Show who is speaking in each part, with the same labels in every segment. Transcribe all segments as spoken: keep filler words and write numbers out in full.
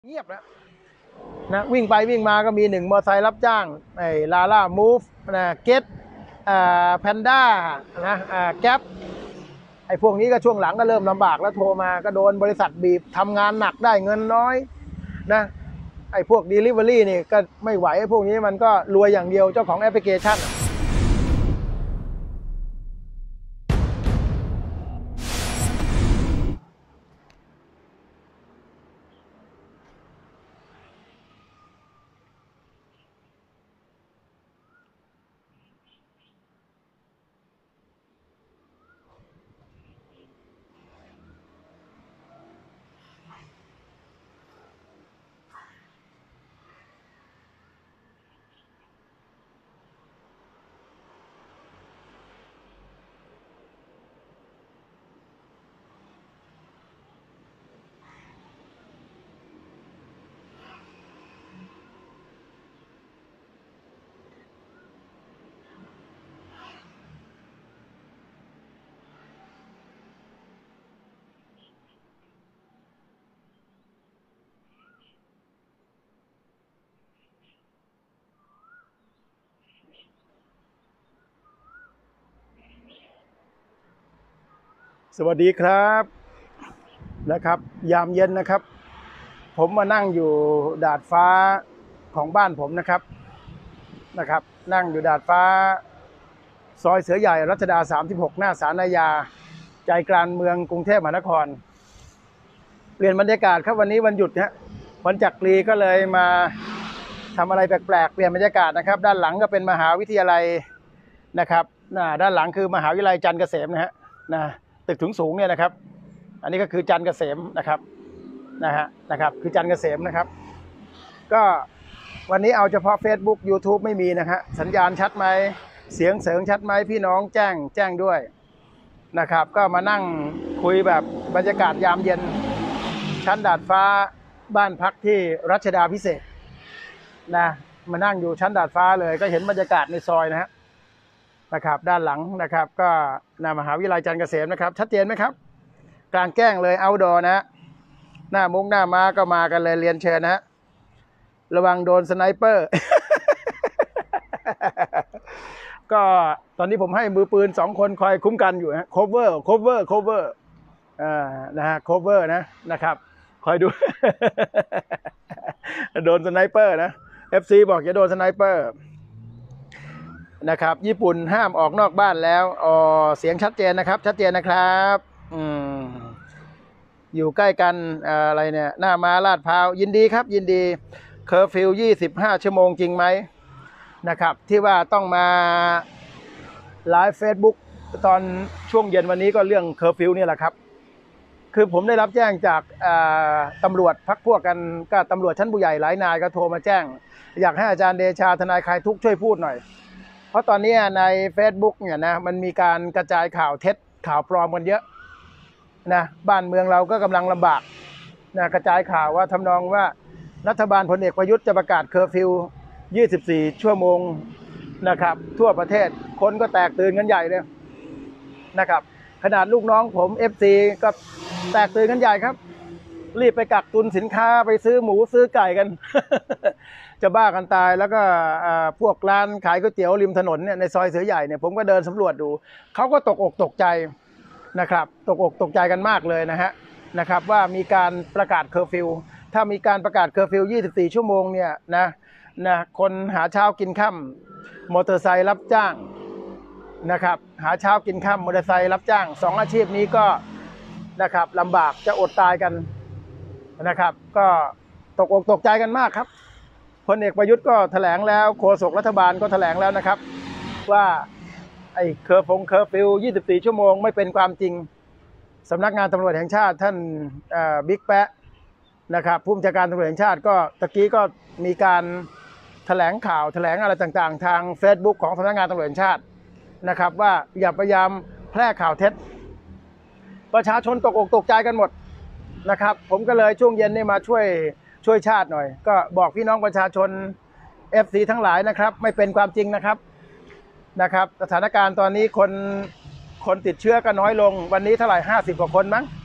Speaker 1: เงียบแล้วนะวิ่งไปวิ่งมาก็มีหนึ่งมอเตอร์ไซค์รับจ้างไอ้ลาล่ามูฟนะเก็ตอ่าแพนด้านะอ่าแก๊ปไอ้พวกนี้ก็ช่วงหลังก็เริ่มลำบากแล้วโทรมาก็โดนบริษัทบีบทำงานหนักได้เงินน้อยนะไอ้พวก Delivery นี่ก็ไม่ไหวไอ้พวกนี้มันก็รวยอย่างเดียวเจ้าของแอปพลิเคชันสวัสดีครับนะครับยามเย็นนะครับผมมานั่งอยู่ดาดฟ้าของบ้านผมนะครับนะครับนั่งอยู่ดาดฟ้าซอยเสือใหญ่รัชดาสามสิบหกหน้าศาลอาญาใจกลางเมืองกรุงเทพมหานครเปลี่ยนบรรยากาศครับวันนี้วันหยุดฮะวันจักรีก็เลยมาทำอะไรแปลกๆเปลี่ยนบรรยากาศนะครับด้านหลังก็เป็นมหาวิทยาลัยนะครับด้านหลังคือมหาวิทยาลัยจันทร์เกษมนะฮะนะตึกสูงสูงเนี่ยนะครับอันนี้ก็คือจันทร์เกษมนะครับนะฮะนะครับคือจันทร์เกษมนะครับก็วันนี้เอาเฉพาะ Facebook YouTube ไม่มีนะฮะสัญญาณชัดไหมเสียงเสริงชัดไหมพี่น้องแจ้งแจ้งด้วยนะครับก็มานั่งคุยแบบบรรยากาศยามเย็นชั้นดาดฟ้าบ้านพักที่รัชดาพิเศษนะมานั่งอยู่ชั้นดาดฟ้าเลยก็เห็นบรรยากาศในซอยนะฮะนะครับด้านหลังนะครับก็นามหาวิทยาลัยจันทร์เกษมนะครับชัดเจนไหมครับกลางแจ้งเลยเอาดอนะฮะหน้ามุ้งหน้าม้าก็มากันเลยเรียนเชิญนะฮะระวังโดนสไนเปอร์ ก็ตอนนี้ผมให้มือปืนสองคนคอยคุ้มกันอยู่ฮะ cover cover cover อ่านะฮะ cover นะนะครับคอยดู โดนสไนเปอร์นะ เอฟ ซี บอกอย่าโดนสไนเปอร์นะครับญี่ปุ่นห้ามออกนอกบ้านแล้วอ๋อเสียงชัดเจนนะครับชัดเจนนะครับอืมอยู่ใกล้กันอะไรเนี่ยหน้ามาลาดพร้าวยินดีครับยินดีเคอร์ฟิวยี่สิบห้าชั่วโมงจริงไหมนะครับที่ว่าต้องมาไลฟ์เฟซบุ๊กตอนช่วงเย็นวันนี้ก็เรื่องเคอร์ฟิวนี่แหละครับคือผมได้รับแจ้งจากตำรวจพักพวกกันก็ตำรวจชั้นผู้ใหญ่หลายนายก็โทรมาแจ้งอยากให้อาจารย์เดชาทนายคลายทุกข์ช่วยพูดหน่อยเพราะตอนนี้ใน Facebook เนี่ยนะมันมีการกระจายข่าวเท็จข่าวปลอมกันเยอะนะบ้านเมืองเราก็กำลังลำบากนะกระจายข่าวว่าทำนองว่ารัฐบาลพลเอกประยุทธ์จะประกาศเคอร์ฟิวยี่สิบสี่ชั่วโมงนะครับทั่วประเทศคนก็แตกตื่นกันใหญ่เลยนะครับขนาดลูกน้องผม เอฟ ซี ก็แตกตื่นกันใหญ่ครับรีบไปกักตุนสินค้าไปซื้อหมูซื้อไก่กัน จะบ้ากันตายแล้วก็พวกร้านขายก๋วยเตี๋ยวริมถนนเนี่ยในซอยเสือใหญ่เนี่ยผมก็เดินสำรวจดูเขาก็ตกอกตกใจนะครับตกอกตกใจกันมากเลยนะฮะนะครับว่ามีการประกาศเคอร์ฟิวถ้ามีการประกาศเคอร์ฟิวยี่สิบสี่ชั่วโมงเนี่ยนะนะคนหาเช้ากินค่ำมอเตอร์ไซค์รับจ้างนะครับหาเช้ากินค่ำมอเตอร์ไซค์รับจ้างสองอาชีพนี้ก็นะครับลำบากจะอดตายกันนะครับก็ตกอกตกใจกันมากครับพลเอกประยุทธ์ก็แถลงแล้วโฆษกรัฐบาลก็แถลงแล้วนะครับว่าไอ้เคอร์ฟงเคอร์ฟิวยี่สิบสี่ชั่วโมงไม่เป็นความจริงสำนักงานตำรวจแห่งชาติท่านบิ๊กแปะนะครับผู้บัญชาการตำรวจแห่งชาติก็ตะกี้ก็มีการแถลงข่าวแถลงอะไรต่างๆทาง Facebook ของสำนักงานตำรวจแห่งชาตินะครับว่าอย่าพยายามแพร่ข่าวเท็จประชาชนตกอกตกใจกันหมดนะครับผมก็เลยช่วงเย็นนี่มาช่วยช่วยชาติหน่อยก็บอกพี่น้องประชาชน เอฟ ซี ทั้งหลายนะครับไม่เป็นความจริงนะครับนะครับสถานการณ์ตอนนี้คนคนติดเชื้อก็น้อยลงวันนี้เท่าไหร่ห้าสิบกว่าคนมั้ง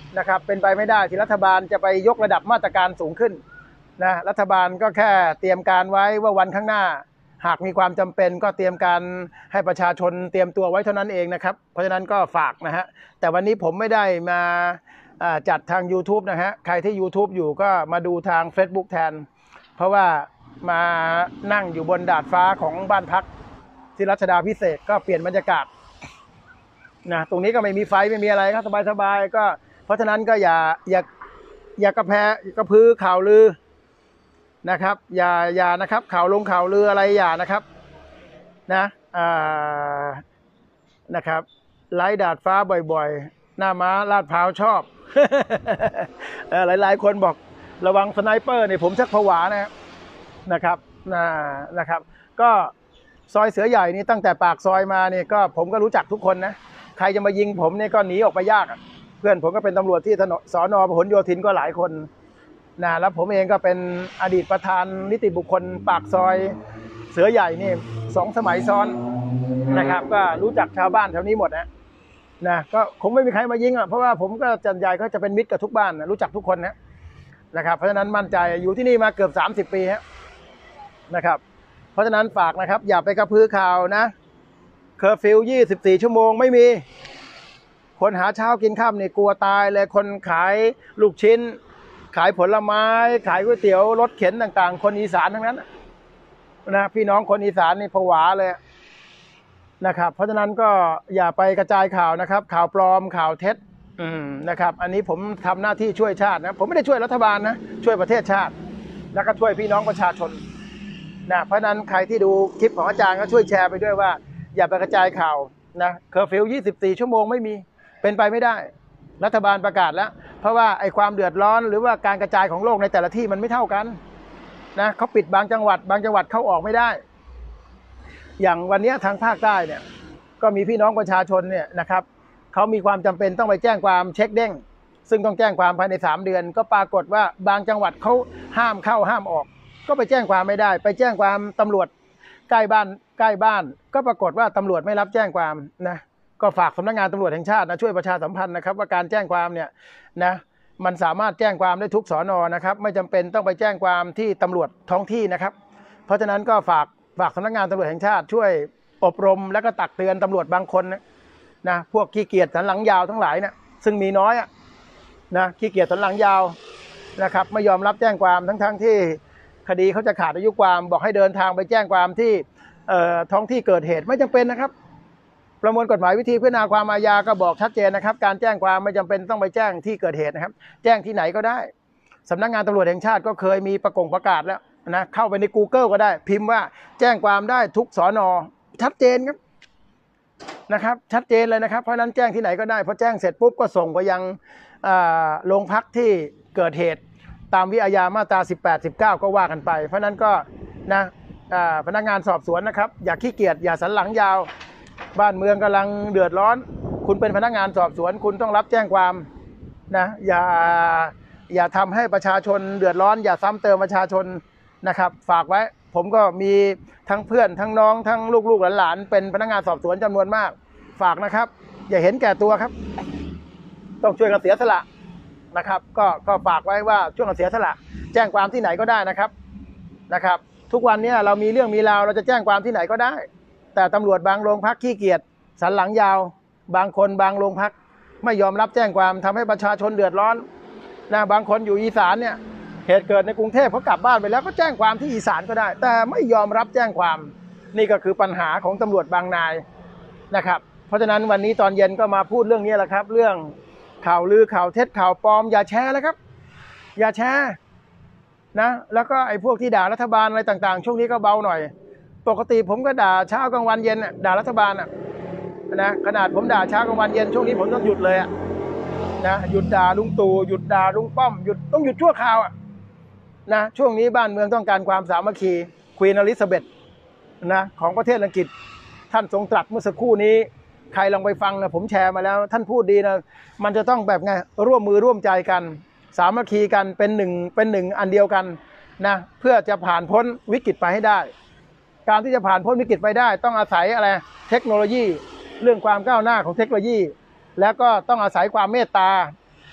Speaker 1: นะครับเป็นไปไม่ได้ที่รัฐบาลจะไปยกระดับมาตรการสูงขึ้นนะรัฐบาลก็แค่เตรียมการไว้ว่าวันข้างหน้าหากมีความจำเป็นก็เตรียมการให้ประชาชนเตรียมตัวไว้เท่านั้นเองนะครับเพราะฉะนั้นก็ฝากนะฮะแต่วันนี้ผมไม่ได้มาจัดทาง YouTube นะฮะใครที่ YouTube อยู่ก็มาดูทาง Facebook แทนเพราะว่ามานั่งอยู่บนดาดฟ้าของบ้านพักที่รัชดาภิเษกก็เปลี่ยนบรรยากาศนะตรงนี้ก็ไม่มีไฟไม่มีอะไรครับสบายๆก็เพราะฉะนั้นก็อย่าอย่าอย่ากระแพกระพือข่าวลือนะครับอย่าอย่านะครับข่าวลงข่าวลืออะไรอย่านะครับนะอ่านะครับไล่ดาดฟ้าบ่อยๆหน้าม้าลาดพร้าวชอบ หลายๆคนบอกระวังสไนเปอร์เนี่ยผมชักผวานะครับนะครับนะครับก็ซอยเสือใหญ่นี่ตั้งแต่ปากซอยมาเนี่ยก็ผมก็รู้จักทุกคนนะใครจะมายิงผมเนี่ยก็หนีออกไปยากเพื่อนผมก็เป็นตำรวจที่สน.พหลโยธินก็หลายคนนะแล้วผมเองก็เป็นอดีตประธานนิติบุคคลปากซอยเสือใหญ่นี่สองสมัยซ้อนนะครับก็รู้จักชาวบ้านแถวนี้หมดนะนะก็คงไม่มีใครมายิงอ่ะเพราะว่าผมก็จันใหญ่ก็จะเป็นมิตรกับทุกบ้านนะรู้จักทุกคนนะนะครับเพราะฉะนั้นมั่นใจอยู่ที่นี่มาเกือบสามสิบปีฮะนะครับเพราะฉะนั้นฝากนะครับอย่าไปกระพือข่าวนะเคอร์ฟิวยี่สิบสี่ชั่วโมงไม่มีคนหาเช้ากินค่ำนี่กลัวตายเลยคนขายลูกชิ้นขายผลไม้ขายก๋วยเตี๋ยวรถเข็นต่างๆคนอีสานทั้งนั้นนะพี่น้องคนอีสานนี่ผวาเลยนะครับเพราะฉะนั้นก็อย่าไปกระจายข่าวนะครับข่าวปลอมข่าวเท็จนะครับอันนี้ผมทำหน้าที่ช่วยชาตินะผมไม่ได้ช่วยรัฐบาลนะช่วยประเทศชาติแล้วก็ช่วยพี่น้องประชาชนนะเพราะฉะนั้นใครที่ดูคลิปของอาจารย์ก็ช่วยแชร์ไปด้วยว่าอย่าไปกระจายข่าวนะเคอร์ฟิวยี่สิบสี่ชั่วโมงไม่มีเป็นไปไม่ได้รัฐบาลประกาศแล้วเพราะว่าไอ้ความเดือดร้อนหรือว่าการกระจายของโรคในแต่ละที่มันไม่เท่ากันนะเขาปิดบางจังหวัดบางจังหวัดเข้าออกไม่ได้อย่างวันนี้ทางภาคใต้เนี่ยก็มีพี่น้องประชาชนเนี่ยนะครับเขามีความจำเป็นต้องไปแจ้งความเช็คเด้งซึ่งต้องแจ้งความภายในสามเดือนก็ปรากฏว่าบางจังหวัดเขาห้ามเข้าห้ามออกก็ไปแจ้งความไม่ได้ไปแจ้งความตำรวจใกล้บ้านใกล้บ้านก็ปรากฏว่าตำรวจไม่รับแจ้งความนะก็ฝากสำนักงานตำรวจแห่งชาตินะช่วยประชาสัมพันธ์นะครับว่าการแจ้งความเนี่ยนะมันสามารถแจ้งความได้ทุกสน.นะครับไม่จำเป็นต้องไปแจ้งความที่ตำรวจท้องที่นะครับเพราะฉะนั้นก็ฝากฝากสำนักงานตำรวจแห่งชาติช่วยอบรมแล้วก็ตักเตือนตำรวจบางคนนะนะพวกขี้เกียจสันหลังยาวทั้งหลายเนี่ยซึ่งมีน้อยอะนะขี้เกียจสันหลังยาวนะครับไม่ยอมรับแจ้งความทั้งทั้งที่คดีเขาจะขาดอายุความบอกให้เดินทางไปแจ้งความที่ท้องที่เกิดเหตุไม่จำเป็นนะครับประมวลกฎหมายวิธีพิจารณาความอาญาก็บอกชัดเจนนะครับการแจ้งความไม่จำเป็นต้องไปแจ้งที่เกิดเหตุนะครับแจ้งที่ไหนก็ได้สำนักงานตำรวจแห่งชาติก็เคยมีประกงประกาศแล้วนะเข้าไปใน Google ก็ได้พิมพ์ว่าแจ้งความได้ทุกสน.ชัดเจนครับนะครับชัดเจนเลยนะครับเพราะนั้นแจ้งที่ไหนก็ได้พอแจ้งเสร็จปุ๊บก็ส่งไปยังโรงพักที่เกิดเหตุตามวิอาญามาตราสิบแปด สิบเก้าก็ว่ากันไปเพราะนั้นก็นะพนักงานสอบสวนนะครับอย่าขี้เกียจอย่าสันหลังยาวบ้านเมืองกำลังเดือดร้อนคุณเป็นพนักงานสอบสวนคุณต้องรับแจ้งความนะอย่าอย่าทำให้ประชาชนเดือดร้อนอย่าซ้ำเติมประชาชนนะครับฝากไว้ผมก็มีทั้งเพื่อนทั้งน้องทั้งลูกๆหลานๆเป็นพนักงานสอบสวนจำนวนมากฝากนะครับอย่าเห็นแก่ตัวครับต้องช่วยกันเสียสละนะครับก็ก็ฝากไว้ว่าช่วยกันเสียสละแจ้งความที่ไหนก็ได้นะครับนะครับทุกวันนี้เรามีเรื่องมีราวเราจะแจ้งความที่ไหนก็ได้แต่ตำรวจบางโรงพักขี้เกียจสันหลังยาวบางคนบางโรงพักไม่ยอมรับแจ้งความทำให้ประชาชนเดือดร้อนนะบางคนอยู่อีสานเนี่ยเหตุเกิดในกรุงเทพเขากลับบ้านไปแล้วก็แจ้งความที่อีสานก็ได้แต่ไม่ยอมรับแจ้งความนี่ก็คือปัญหาของตำรวจบางนายนะครับเพราะฉะนั้นวันนี้ตอนเย็นก็มาพูดเรื่องนี้แหละครับเรื่องข่าวลือข่าวเท็จข่าวปลอมอย่าแชร์แล้วครับอย่าแชร์นะแล้วก็ไอ้พวกที่ด่ารัฐบาลอะไรต่างๆช่วงนี้ก็เบาหน่อยปกติผมก็ด่าเช้ากลางวันเย็นด่ารัฐบาลอ่ะนะขนาดผมด่าเช้ากลางวันเย็นช่วงนี้ผมต้องหยุดเลยอ่ะนะหยุดด่าลุงตู่หยุดด่าลุงป้อมหยุดต้องหยุดชั่วคราวอ่ะนะช่วงนี้บ้านเมืองต้องการความสามัคคีควีนอลิซาเบธนะของประเทศอังกฤษท่านทรงตรัสเมื่อสักครู่นี้ใครลองไปฟังนะผมแชร์มาแล้วท่านพูดดีนะมันจะต้องแบบไงร่วมมือร่วมใจกันสามัคคีกันเป็นหนึ่งเป็นหนึ่งอันเดียวกันนะเพื่อจะผ่านพ้นวิกฤตไปให้ได้การที่จะผ่านพ้นวิกฤตไปได้ต้องอาศัยอะไรเทคโนโลยีเรื่องความก้าวหน้าของเทคโนโลยีแล้วก็ต้องอาศัยความเมตตา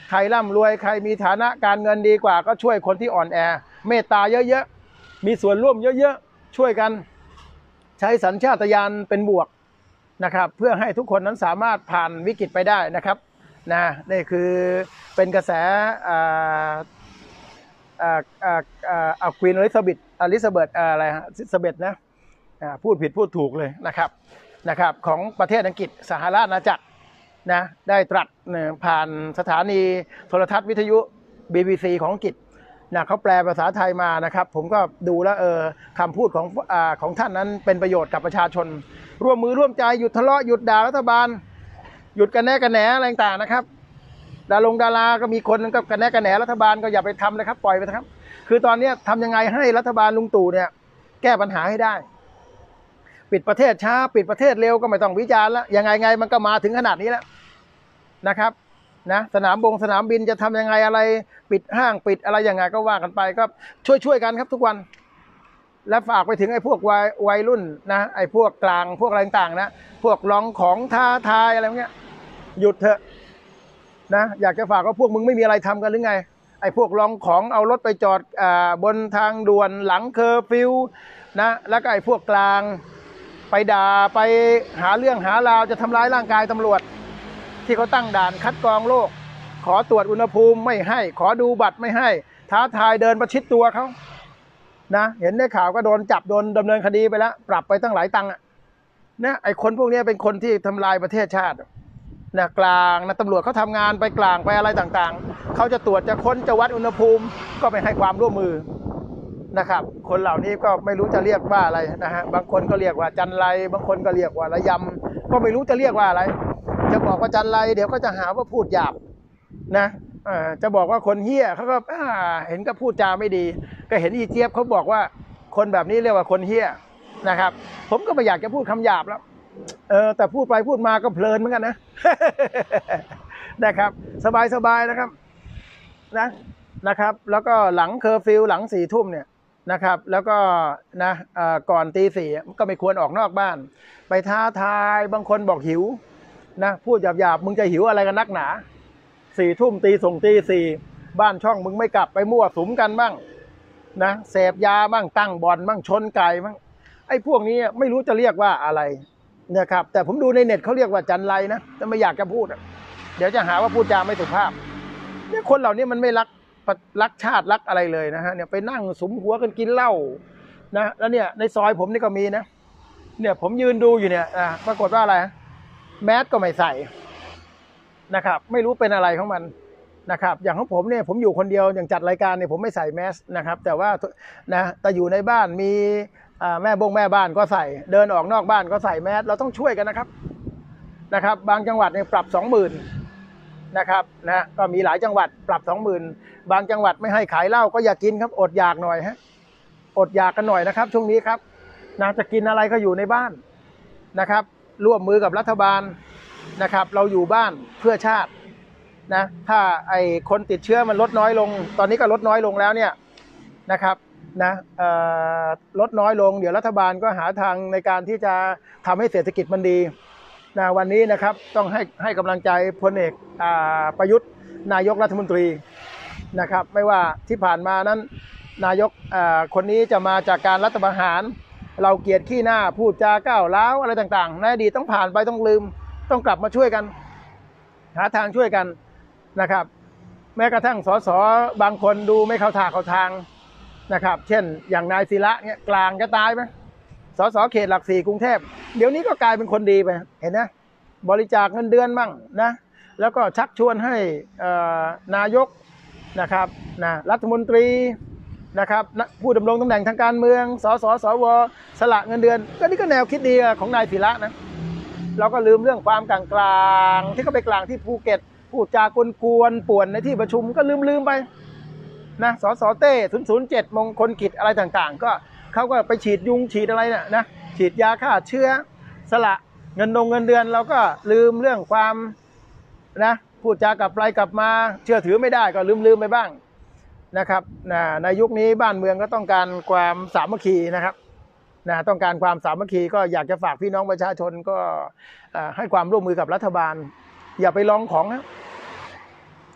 Speaker 1: ใครร่ำรวยใครมีฐานะการเงินดีกว่าก็ช่วยคนที่อ่อนแอเมตตาเยอะๆมีส่วนร่วมเยอะๆช่วยกันใช้สัญชาตญาณเป็นบวกนะครับเพื่อให้ทุกคนนั้นสามารถผ่านวิกฤตไปได้นะครับนะนี่คือเป็นกระแสอ่าอ่าอ่าอ่าอ่าควีนอลิซาเบธอลิซาเบธอะไรฮะอลิซาเบธนะพูดผิดพูดถูกเลยนะครับนะครับของประเทศอังกฤษสหราชอาณาจักรนะได้ตรัสผ่านสถานีโทรทัศน์วิทยุ บี บี ซี ของอังกฤษนะเขาแปลภาษาไทยมานะครับผมก็ดูแล้วเออคำพูดของอ่าของท่านนั้นเป็นประโยชน์กับประชาชนร่วมมือร่วมใจหยุดทะเลาะหยุดด่ารัฐบาลหยุดกันแน่กันแหนอะไรต่างๆนะครับดารงดาราก็มีคนก็กันแน่กันแหนรัฐบาลก็อย่าไปทำเลยครับปล่อยไปนะครับคือตอนนี้ทำยังไงให้รัฐบาลลุงตู่เนี่ยแก้ปัญหาให้ได้ปิดประเทศช้าปิดประเทศเร็วก็ไม่ต้องวิจารณ์แล้วยังไงไงมันก็มาถึงขนาดนี้แล้วนะครับนะสนามบงสนามบินจะทำยังไงอะไรปิดห้างปิดอะไรยังไงก็ว่ากันไปก็ช่วยช่วยกันครับทุกวันและฝากไปถึงไอ้พวกวัยวัยรุ่นนะไอ้พวกกลางพวกอะไรต่างๆนะพวกลองของท้าทายอะไรเงี้ยหยุดเถอะนะอยากจะฝากว่าพวกมึงไม่มีอะไรทำกันหรือไงไอ้พวกลองของเอารถไปจอดอ่าบนทางด่วนหลังเคอร์ฟิวนะแล้วก็ไอ้พวกกลางไปด่าไปหาเรื่องหาราวจะทำร้ายร่างกายตำรวจที่เขาตั้งด่านคัดกรองโรคขอตรวจอุณหภูมิไม่ให้ขอดูบัตรไม่ให้ท้าทายเดินประชิดตัวเขานะเห็นในข่าวก็โดนจับโดนดำเนินคดีไปแล้วปรับไปตั้งหลายตังค์อ่ะเนี่ยไอ้คนพวกนี้เป็นคนที่ทำลายประเทศชาตินะกลางนะตำรวจเขาทำงานไปกลางไปอะไรต่างๆเขาจะตรวจจะค้นจะวัดอุณหภูมิก็ไม่ให้ความร่วมมือนะครับคนเหล่านี้ก็ไม่รู้จะเรียกว่าอะไรนะฮะบางคนก็เรียกว่าจันไรบางคนก็เรียกว่าระยำก็ไม่รู้จะเรียกว่าอะไรจะบอกว่าจันไรเดี๋ยวก็จะหาว่าพูดหยาบนะจะบอกว่าคนเหี้ยเขาก็เห็นก็พูดจาไม่ดีก็เห็นอีเจี๊ยบเขาบอกว่าคนแบบนี้เรียกว่าคนเหี้ยนะครับผมก็ไม่อยากจะพูดคำหยาบแล้วเออแต่พูดไปพูดมาก็เพลินเหมือนกันนะนะครับสบายๆนะครับนะนะครับแล้วก็หลังเคอร์ฟิวหลังสี่ทุ่มเนี่ยนะครับแล้วก็นะก่อนตีสี่ก็ไม่ควรออกนอกบ้านไปท้าทายบางคนบอกหิวนะพูดหยาบๆมึงจะหิวอะไรกันนักหนาสี่ทุ่มตีส่งตีสี่บ้านช่องมึงไม่กลับไปมั่วสุมกันบ้างนะเสพยาบ้างตั้งบ่อนบ้างชนไก่บ้างไอ้พวกนี้ไม่รู้จะเรียกว่าอะไรนะครับแต่ผมดูในเน็ตเขาเรียกว่าจันไรนะแต่ไม่อยากจะพูดเดี๋ยวจะหาว่าพูดจาไม่สุภาพเนี่ยคนเหล่านี้มันไม่รักรักชาติรักอะไรเลยนะฮะเนี่ยไปนั่งสุมหัวกันกินเหล้านะแล้วเนี่ยในซอยผมนี่ก็มีนะเนี่ยผมยืนดูอยู่เนี่ยอ่าปรากฏว่าอะไรแมสก็ไม่ใส่นะครับไม่รู้เป็นอะไรของมันนะครับอย่างของผมเนี่ยผมอยู่คนเดียวอย่างจัดรายการเนี่ยผมไม่ใส่แมสนะครับแต่ว่านะแต่อยู่ในบ้านมีแม่บงแม่บ้านก็ใส่เดินออกนอกบ้านก็ใส่แมสเราต้องช่วยกันนะครับนะครับบางจังหวัดเนี่ยปรับสองหมื่นนะครับนะก็มีหลายจังหวัดปรับสองหมื่นบางจังหวัดไม่ให้ขายเหล้าก็อย่ากินครับอดอยากหน่อยฮะอดอยากกันหน่อยนะครับช่วงนี้ครับนะจะกินอะไรก็อยู่ในบ้านนะครับร่วมมือกับรัฐบาลนะครับเราอยู่บ้านเพื่อชาตินะถ้าไอ้คนติดเชื้อมันลดน้อยลงตอนนี้ก็ลดน้อยลงแล้วเนี่ยนะครับนะลดน้อยลงเดี๋ยวรัฐบาลก็หาทางในการที่จะทำให้เศรษฐกิจมันดีนะวันนี้นะครับต้องให้ให้กำลังใจพลเอกประยุทธ์นายกรัฐมนตรีนะครับไม่ว่าที่ผ่านมานั้นนายกคนนี้จะมาจากการรัฐประหารเราเกลียดขี้หน้าพูดจาก้าวร้าวอะไรต่างๆในอดีตต้องผ่านไปต้องลืมต้องกลับมาช่วยกันหาทางช่วยกันนะครับแม้กระทั่งสสบางคนดูไม่เข้าทางเข้าทางนะครับเช่นอย่างนายศิระเนี่ยกลางจะตายไหมสสเขตหลักสี่กรุงเทพเดี๋ยวนี้ก็กลายเป็นคนดีไปเห็นนะบริจาคเงินเดือนบ้างนะแล้วก็ชักชวนให้นายกนะครับนะรัฐมนตรีนะครับผู้ดำรงตำแหน่งทางการเมืองสสสวสละเงินเดือนก็นี่ก็แนวคิดดีของนายศิระนะเราก็ลืมเรื่องความกลางกลางที่เขาไปกลางที่ภูเก็ตพูดจากกวนๆป่วนในที่ประชุมก็ลืมลืมไปนะสสเต้ศูนย์ศูนย์เจ็ดมงคลกิจอะไรต่างๆก็เขาก็ไปฉีดยุงฉีดอะไรน่ะนะฉีดยาฆ่าเชื้อสละเงินดงเงินเดือนเราก็ลืมเรื่องความนะพูดจากลับไปกลับมาเชื่อถือไม่ได้ก็ลืมลืมไปบ้างนะครับนะในยุคนี้บ้านเมืองก็ต้องการความสามัคคีนะครับนะต้องการความสามัคคีก็อยากจะฝากพี่น้องประชาชนก็ให้ความร่วมมือกับรัฐบาลอย่าไปลองของนะ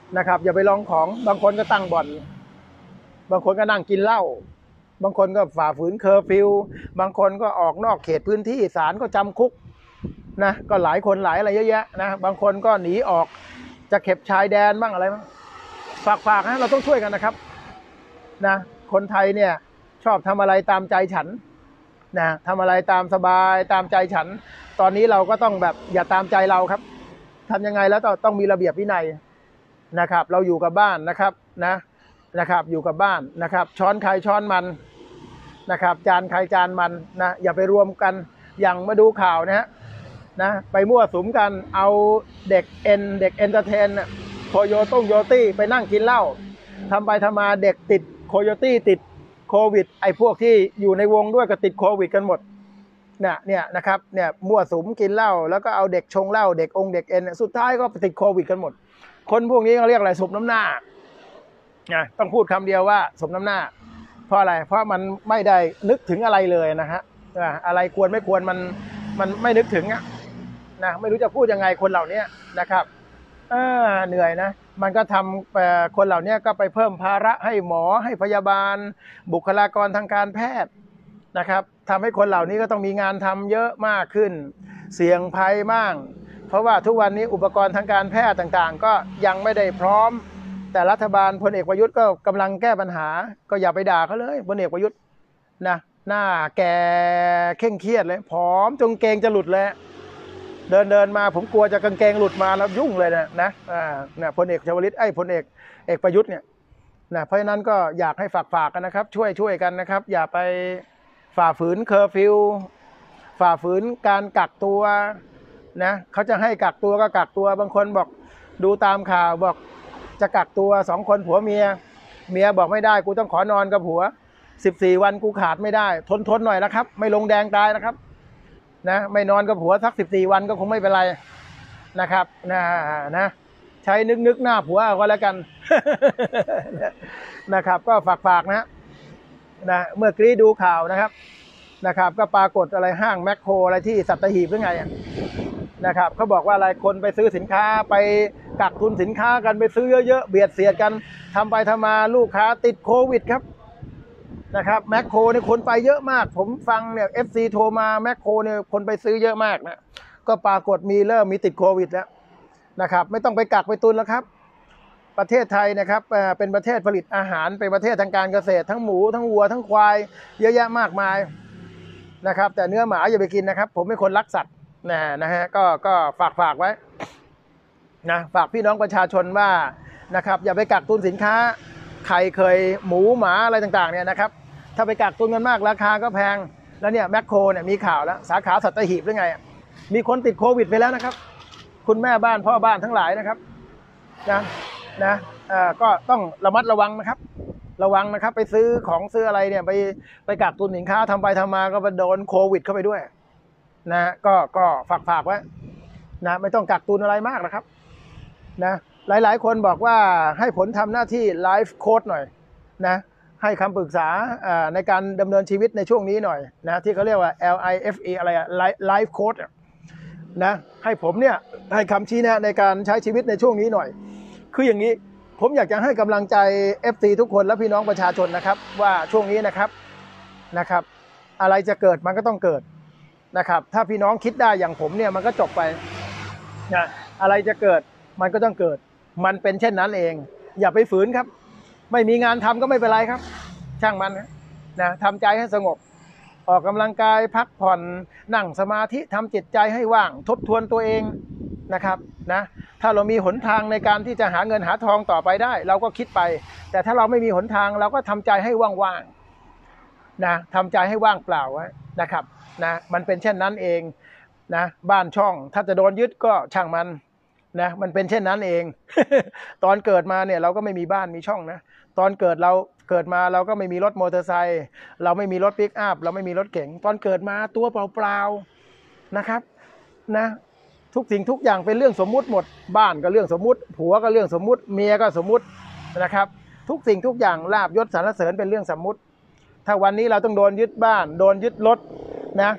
Speaker 1: นะครับอย่าไปลองของบางคนก็ตั้งบ่อนบางคนก็นั่งกินเหล้าบางคนก็ฝ่าฝืนเคอร์ฟิวบางคนก็ออกนอกเขตพื้นที่ศาลก็จำคุกนะก็หลายคนหลายอะไรเยอะแยะนะบางคนก็หนีออกจะเข็บชายแดนบ้างอะไรบ้างฝากฝากนะเราต้องช่วยกันนะครับนะคนไทยเนี่ยชอบทำอะไรตามใจฉันนะทำอะไรตามสบายตามใจฉันตอนนี้เราก็ต้องแบบอย่าตามใจเราครับทำยังไงแล้วต้องมีระเบียบวินัยนะครับเราอยู่กับบ้านนะครับนะนะครับอยู่กับบ้านนะครับช้อนใครช้อนมันนะครับจานใครจานมันนะอย่าไปรวมกันอย่างมาดูข่าวนะฮะนะไปมั่วสุมกันเอาเด็กเอ็นเด็กเอนเตอร์เทนโคโยต้งโยตี้ไปนั่งกินเหล้าทำไปทำมาเด็กติดโคโยตี้ติดโควิดไอ้พวกที่อยู่ในวงด้วยก็ติดโควิดกันหมดเนี่ยเนี่ยนะครับเนี่ยมั่วสุมกินเหล้าแล้วก็เอาเด็กชงเหล้าเด็กองเด็กเอ็นสุดท้ายก็ติดโควิดกันหมดคนพวกนี้เขาเรียกอะไรสมน้ำหน้านะต้องพูดคำเดียวว่าสมน้ำหน้าเพราะอะไรเพราะมันไม่ได้นึกถึงอะไรเลยนะฮะอะไรควรไม่ควรมันมันไม่นึกถึงอะนะไม่รู้จะพูดยังไงคนเหล่านี้นะครับเออเหนื่อยนะมันก็ทำคนเหล่านี้ก็ไปเพิ่มภาระให้หมอให้พยาบาลบุคลากรทางการแพทย์นะครับทำให้คนเหล่านี้ก็ต้องมีงานทำเยอะมากขึ้นเสี่ยงภัยมากเพราะว่าทุกวันนี้อุปกรณ์ทางการแพทย์ต่างๆก็ยังไม่ได้พร้อมแต่รัฐบาลพลเอกประยุทธ์ก็กำลังแก้ปัญหาก็อย่าไปด่าเขาเลยพลเอกประยุทธ์นะหน้าแก่เคร่งเครียดเลยผอมจงเกงจะหลุดเลยเดินเดินมาผมกลัวจะกางเกงหลุดมาแล้วยุ่งเลยนะนะอ่าเนี่ยพลเอกชวลิตไอ้พลเอกเอกประยุทธ์เนี่ยนะเพราะฉะนั้นก็อยากให้ฝากฝากกันนะครับช่วยช่วยกันนะครับอย่าไปฝ่าฝืนเคอร์ฟิวฝ่าฝืนการกักตัวนะเขาจะให้กักตัวก็กักตัวบางคนบอกดูตามข่าวบอกจะกักตัวสองคนผัวเมียเมียบอกไม่ได้กูต้องขอนอนกับผัวสิบสี่วันกูขาดไม่ได้ทนทนหน่อยนะครับไม่ลงแดงตายนะครับนะไม่นอนกับผัวสักสิบสี่วันก็คงไม่เป็นไรนะครับนะนะใช้นึกนึกหน้าผัวก็แล้วกัน นะครับก็ฝากฝากนะนะเมื่อกี้ดูข่าวนะครับนะครับก็ปรากฏอะไรห้างแมคโครอะไรที่สัตหีบหรือไงนะครับเขาบอกว่าอะไรคนไปซื้อสินค้าไปกักตุนสินค้ากันไปซื้อเยอะๆเบียดเสียดกันทำไปทำมาลูกค้าติดโควิดครับนะครับแมคโครเนี่ยคนไปเยอะมากผมฟังเนี่ย เอฟ ซี โทรมาแมคโครเนี่ยคนไปซื้อเยอะมากนะก็ปรากฏมีเริ่มมีติดโควิดแล้วนะครับไม่ต้องไปกักไปตุนแล้วครับประเทศไทยนะครับเป็นประเทศผลิตอาหารเป็นประเทศทางการเกษตรทั้งหมูทั้งวัวทั้งควายเยอะแยะมากมายนะครับแต่เนื้อหมาอย่าไปกินนะครับผมเป็นคนรักสัตว์นะนะฮะก็ก็ฝากฝากไว้นะฝากพี่น้องประชาชนว่านะครับอย่าไปกักตุนสินค้าใครเคยหมูหมาอะไรต่างๆเนี่ยนะครับถ้าไปกักตุนกันมากราคาก็แพงแล้วเนี่ยแมคโครเนี่ยมีข่าวแล้วสาขาสัตหีบหรือไงมีคนติดโควิดไปแล้วนะครับคุณแม่บ้านพ่อบ้านทั้งหลายนะครับนะนะเอ่อก็ต้องระมัดระวังนะครับระวังนะครับไปซื้อของซื้ออะไรเนี่ยไปไปกักตุนสินค้าทำไปทำมาก็ไปโดนโควิดเข้าไปด้วยนะก็ก็ฝากฝากไว้นะไม่ต้องกักตุนอะไรมากนะครับนะหลายๆคนบอกว่าให้ผลทำหน้าที่ไลฟ์โค้ชหน่อยนะให้คำปรึกษาในการดำเนินชีวิตในช่วงนี้หน่อยนะที่เขาเรียกว่า แอล ไอ เอฟ อี อะไรอะไลฟ์โค้ชนะให้ผมเนี่ยให้คำชี้แนะในการใช้ชีวิตในช่วงนี้หน่อยคืออย่างนี้ผมอยากจะให้กำลังใจ เอฟ ซี ทุกคนและพี่น้องประชาชนนะครับว่าช่วงนี้นะครับนะครับอะไรจะเกิดมันก็ต้องเกิดนะครับถ้าพี่น้องคิดได้อย่างผมเนี่ยมันก็จบไปนะอะไรจะเกิดมันก็ต้องเกิดมันเป็นเช่นนั้นเองอย่าไปฝืนครับไม่มีงานทำก็ไม่เป็นไรครับช่างมันนะทำใจให้สงบออกกำลังกายพักผ่อนนั่งสมาธิทำจิตใจให้ว่างทบทวนตัวเองนะครับนะถ้าเรามีหนทางในการที่จะหาเงินหาทองต่อไปได้เราก็คิดไปแต่ถ้าเราไม่มีหนทางเราก็ทำใจให้ว่างๆนะทำใจให้ว่างเปล่าไว้นะครับนะมันเป็นเช่นนั้นเองนะบ้านช่องถ้าจะโดนยึดก็ช่างมันนะมันเป็นเช่นนั้นเอง ตอนเกิดมาเนี่ยเราก็ไม่มีบ้านมีช่องนะตอนเกิดเราเกิดมาเราก็ไม่มีรถมอเตอร์ไซค์เราไม่มีรถปิกอัพเราไม่มีรถเก๋งตอนเกิดมาตัวเปล่าๆนะครับนะทุกสิ่งทุกอย่างเป็นเรื่องสมมุติหมดบ้านก็เรื่องสมมุติผัวก็เรื่องสมมุติเมียก็สมมุตินะครับทุกสิ่งทุกอย่างลาภยศสรรเสริญเป็นเรื่องสมมุติถ้าวันนี้เราต้องโดนยึดบ้านโดนยึดรถนะ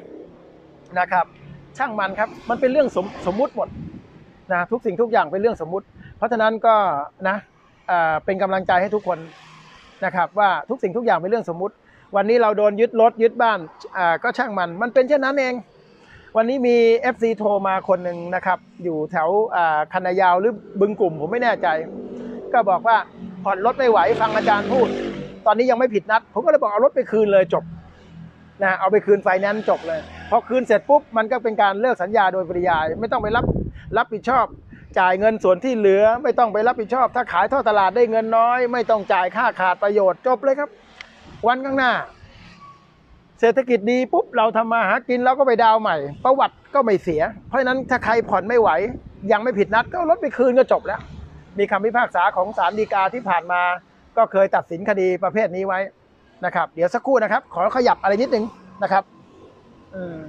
Speaker 1: นะครับช่างมันครับมันเป็นเรื่องสมสมมุติหมดนะทุกสิ่งทุกอย่างเป็นเรื่องสมมุติเพราะฉะนั้นก็นะเป็นกำลังใจให้ทุกคนนะครับว่าทุกสิ่งทุกอย่างเป็นเรื่องสมมุติวันนี้เราโดนยึดรถยึดบ้านก็ช่างมันมันเป็นเช่นนั้นเองวันนี้มี เอฟ ซี โทรมาคนหนึ่งนะครับอยู่แถวคันนายาวหรือบึงกลุ่มผมไม่แน่ใจก็บอกว่าผ่อนรถไม่ไหวฟังอาจารย์พูดตอนนี้ยังไม่ผิดนัดผมก็เลยบอกเอารถไปคืนเลยจบนะเอาไปคืนไฟแนนซ์จบเลยพอคืนเสร็จปุ๊บมันก็เป็นการเลิกสัญญาโดยปริยายไม่ต้องไปรับรับผิดชอบจ่ายเงินส่วนที่เหลือไม่ต้องไปรับผิดชอบถ้าขายท่อตลาดได้เงินน้อยไม่ต้องจ่ายค่าขาดประโยชน์จบเลยครับวันข้างหน้าเศรษฐกิจดีปุ๊บเราทำมาหากินเราก็ไปดาวใหม่ประวัติก็ไม่เสียเพราะฉะนั้นถ้าใครผ่อนไม่ไหวยังไม่ผิดนัดก็รถไปคืนก็จบแล้วมีคำพิพากษาของศาลฎีกาที่ผ่านมาก็เคยตัดสินคดีประเภทนี้ไว้นะครับเดี๋ยวสักครู่นะครับขอขยับอะไรนิดนึงนะครับอืม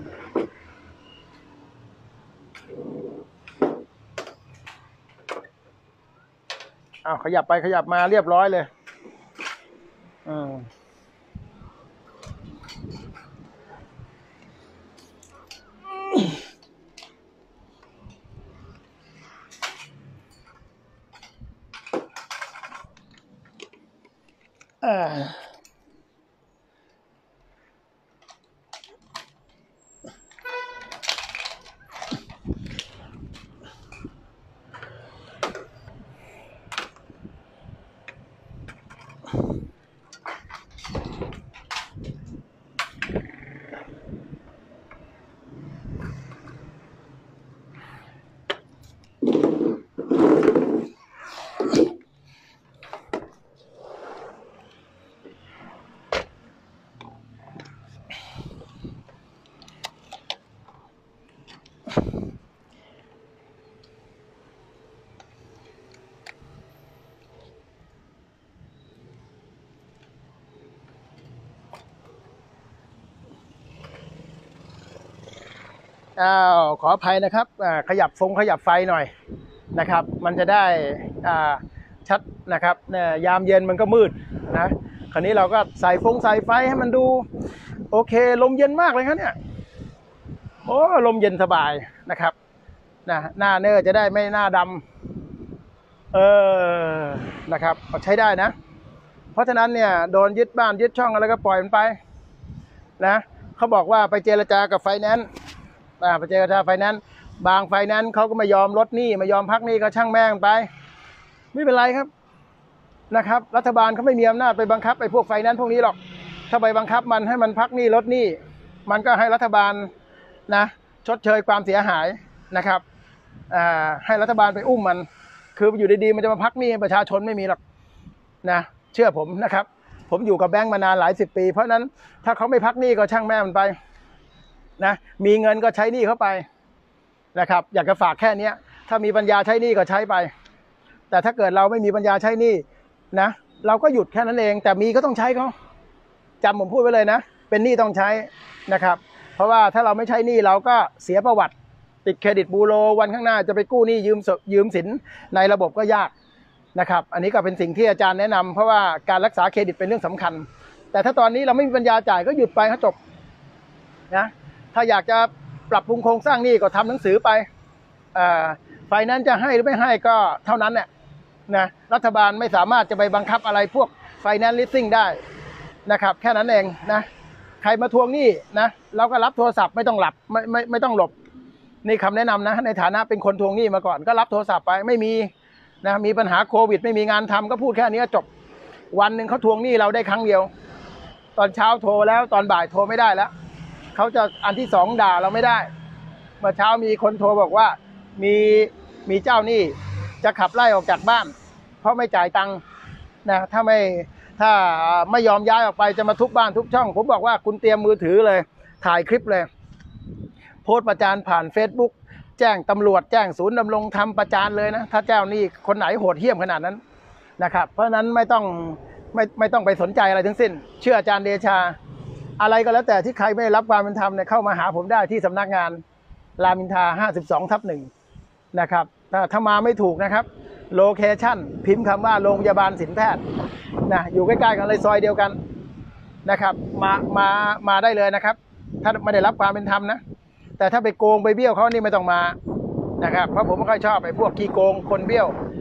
Speaker 1: อ้าวขยับไปขยับมาเรียบร้อยเลยอืมอ่าอ้าวขออภัยนะครับขยับฟงขยับไฟหน่อยนะครับมันจะได้ชัดนะครับยามเย็นมันก็มืดนะคราวนี้เราก็ใส่ฟงใส่ไฟให้มันดูโอเคลมเย็นมากเลยครับเนี่ยโอ้ลมเย็นสบายนะครับนะหน้าเนื้อจะได้ไม่หน้าดำเออนะครับใช้ได้นะเพราะฉะนั้นเนี่ยโดนยึดบ้านยึดช่องอะไรก็ปล่อยมันไปนะเขาบอกว่าไปเจรจากับไฟแนนซ์ไปเจรจาไฟแนนซ์บางไฟแนนซ์เขาก็ไม่ยอมลดหนี้ไม่ยอมพักหนี้ก็ช่างแม่งไปไม่เป็นไรครับนะครับรัฐบาลเขาไม่มีอำนาจไปบังคับไอ้พวกไฟแนนซ์พวกนี้หรอกถ้าไปบังคับมันให้มันพักหนี้ลดหนี้มันก็ให้รัฐบาลนะชดเชยความเสียหายนะครับให้รัฐบาลไปอุ้มมันคืออยู่ดีๆมันจะมาพักหนี้ประชาชนไม่มีหรอกนะเชื่อผมนะครับผมอยู่กับแบงก์มานานหลายสิบปีเพราะนั้นถ้าเขาไม่พักหนี้ก็ช่างแม่มันไปนะมีเงินก็ใช้หนี้เข้าไปนะครับอยากจะฝากแค่นี้ถ้ามีปัญญาใช้หนี้ก็ใช้ไปแต่ถ้าเกิดเราไม่มีปัญญาใช้หนี้นะเราก็หยุดแค่นั้นเองแต่มีก็ต้องใช้เขาจำผมพูดไว้เลยนะเป็นหนี้ต้องใช้นะครับเพราะว่าถ้าเราไม่ใช้หนี้เราก็เสียประวัติติดเครดิตบูโรวันข้างหน้าจะไปกู้หนี้ยืมยืมสินในระบบก็ยากนะครับอันนี้ก็เป็นสิ่งที่อาจารย์แนะนำเพราะว่าการรักษาเครดิตเป็นเรื่องสำคัญแต่ถ้าตอนนี้เราไม่มีปัญญาจ่ายก็หยุดไปก็จบนะถ้าอยากจะปรับปรุงโครงสร้างหนี้ก็ทำหนังสือไปไฟแนนซ์จะให้หรือไม่ให้ก็เท่านั้นแหละนะรัฐบาลไม่สามารถจะไปบังคับอะไรพวกไฟแนนซ์ลิสซิ่งได้นะครับแค่นั้นเองนะใครมาทวงหนี้นะเราก็รับโทรศัพท์ไม่ต้องหลับไม่ไม่ไม่ต้องหลบนี่คำแนะนำนะในฐานะเป็นคนทวงหนี้มาก่อนก็รับโทรศัพท์ไปไม่มีนะมีปัญหาโควิดไม่มีงานทำก็พูดแค่นี้จบวันหนึ่งเขาทวงหนี้เราได้ครั้งเดียวตอนเช้าโทรแล้วตอนบ่ายโทรไม่ได้แล้วเขาจะอันที่สองด่าเราไม่ได้เมื่อเช้ามีคนโทรบอกว่ามีมีเจ้าหนี้จะขับไล่ออกจากบ้านเพราะไม่จ่ายตังค์นะถ้าไม่ถ้าไม่ยอมย้ายออกไปจะมาทุบบ้านทุบช่องผมบอกว่าคุณเตรียมมือถือเลยถ่ายคลิปเลยโพสต์ประจานผ่าน Facebook แจ้งตำรวจแจ้งศูนย์ดำรงธรรมประจานเลยนะถ้าเจ้าหนี้คนไหนโหดเหี้ยมขนาดนั้นนะครับเพราะฉะนั้นไม่ต้องไม่ไม่ต้องไปสนใจอะไรทั้งสิ้นเชื่ออาจารย์เดชาอะไรก็แล้วแต่ที่ใครไม่รับความเป็นธรรมเนี่ยเข้ามาหาผมได้ที่สำนักงานรามอินทราห้าสิบสองทับหนึ่งนะครับถ้าถ้ามาไม่ถูกนะครับโลเคชั่นพิมพ์คำว่าโรงพยาบาลศิลปแพทย์นะอยู่ใกล้ๆกันเลยซอยเดียวกันนะครับมามามาได้เลยนะครับถ้าไม่ได้รับความเป็นธรรมนะแต่ถ้าไปโกงไปเบี้ยวเขานี่ไม่ต้องมานะครับเพราะผมไม่ค่อยชอบไอ้พวกขี้โกงคนเบี้ยว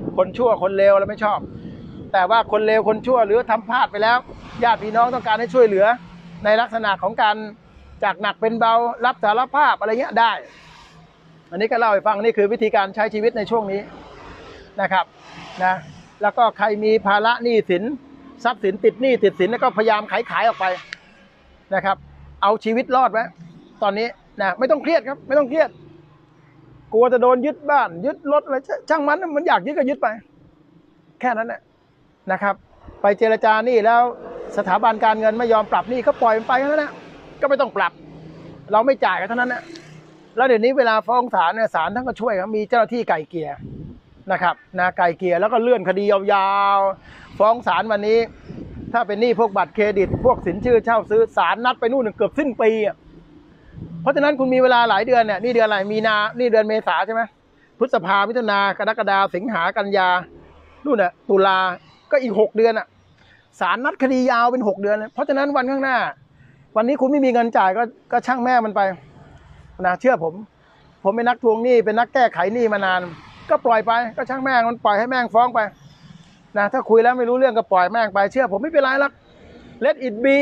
Speaker 1: คนชั่วคนเลวเราไม่ชอบแต่ว่าคนเลวคนชั่วหรือทำพลาดไปแล้วญาติพี่น้องต้องการให้ช่วยเหลือในลักษณะของการจากหนักเป็นเบารับสารภาพอะไรเงี้ยได้อันนี้ก็เล่าให้ฟังนี่คือวิธีการใช้ชีวิตในช่วงนี้นะครับนะแล้วก็ใครมีภาระหนี้สินทรัพย์สินติดหนี้ติดสินแล้วก็พยายามขายขายออกไปนะครับเอาชีวิตรอดไว้ตอนนี้นะไม่ต้องเครียดครับไม่ต้องเครียดกลัวจะโดนยึดบ้านยึดรถอะไรช่างมันมันอยากยึดก็ยึดไปแค่นั้นแหละนะครับไปเจรจาหนี้แล้วสถาบันการเงินไม่ยอมปรับหนี้ก็ปล่อยมันไปแค่นั้นนะก็ไม่ต้องปรับเราไม่จ่ายกันเท่านั้นนะแล้วเดี๋ยวนี้เวลาฟ้องศาลเนี่ยศาลท่านก็ช่วยครับมีเจ้าหน้าที่ไก่เกลี่ยนะครับนะไก่เกลี่ยแล้วก็เลื่อนคดียาวๆฟ้องศาลวันนี้ถ้าเป็นหนี้พวกบัตรเครดิตพวกสินเชื่อเช่าซื้อศาลนัดไปนู่นเกือบสิ้นปีอ่ะเพราะฉะนั้นคุณมีเวลาหลายเดือนเนี่ยนี่เดือนอะไรมีนานี่เดือนเมษาใช่ไหมพฤษภามิถุนากรกฎาสิงหากันยานู่นน่ะตุลาก็อีกหกเดือนอ่ะศาลนัดคดียาวเป็นหกเดือนเพราะฉะนั้นวันข้างหน้าวันนี้คุณไม่มีเงินจ่ายก็ก็ช่างแม่มันไปนะเชื่อผมผมเป็นนักทวงหนี้เป็นนักแก้ไขหนี้มานานก็ปล่อยไปก็ช่างแม่งมันปล่อยให้แม่งฟ้องไปนะถ้าคุยแล้วไม่รู้เรื่องก็ปล่อยแม่งไปเชื่อผมไม่เป็นไรหรอก let it be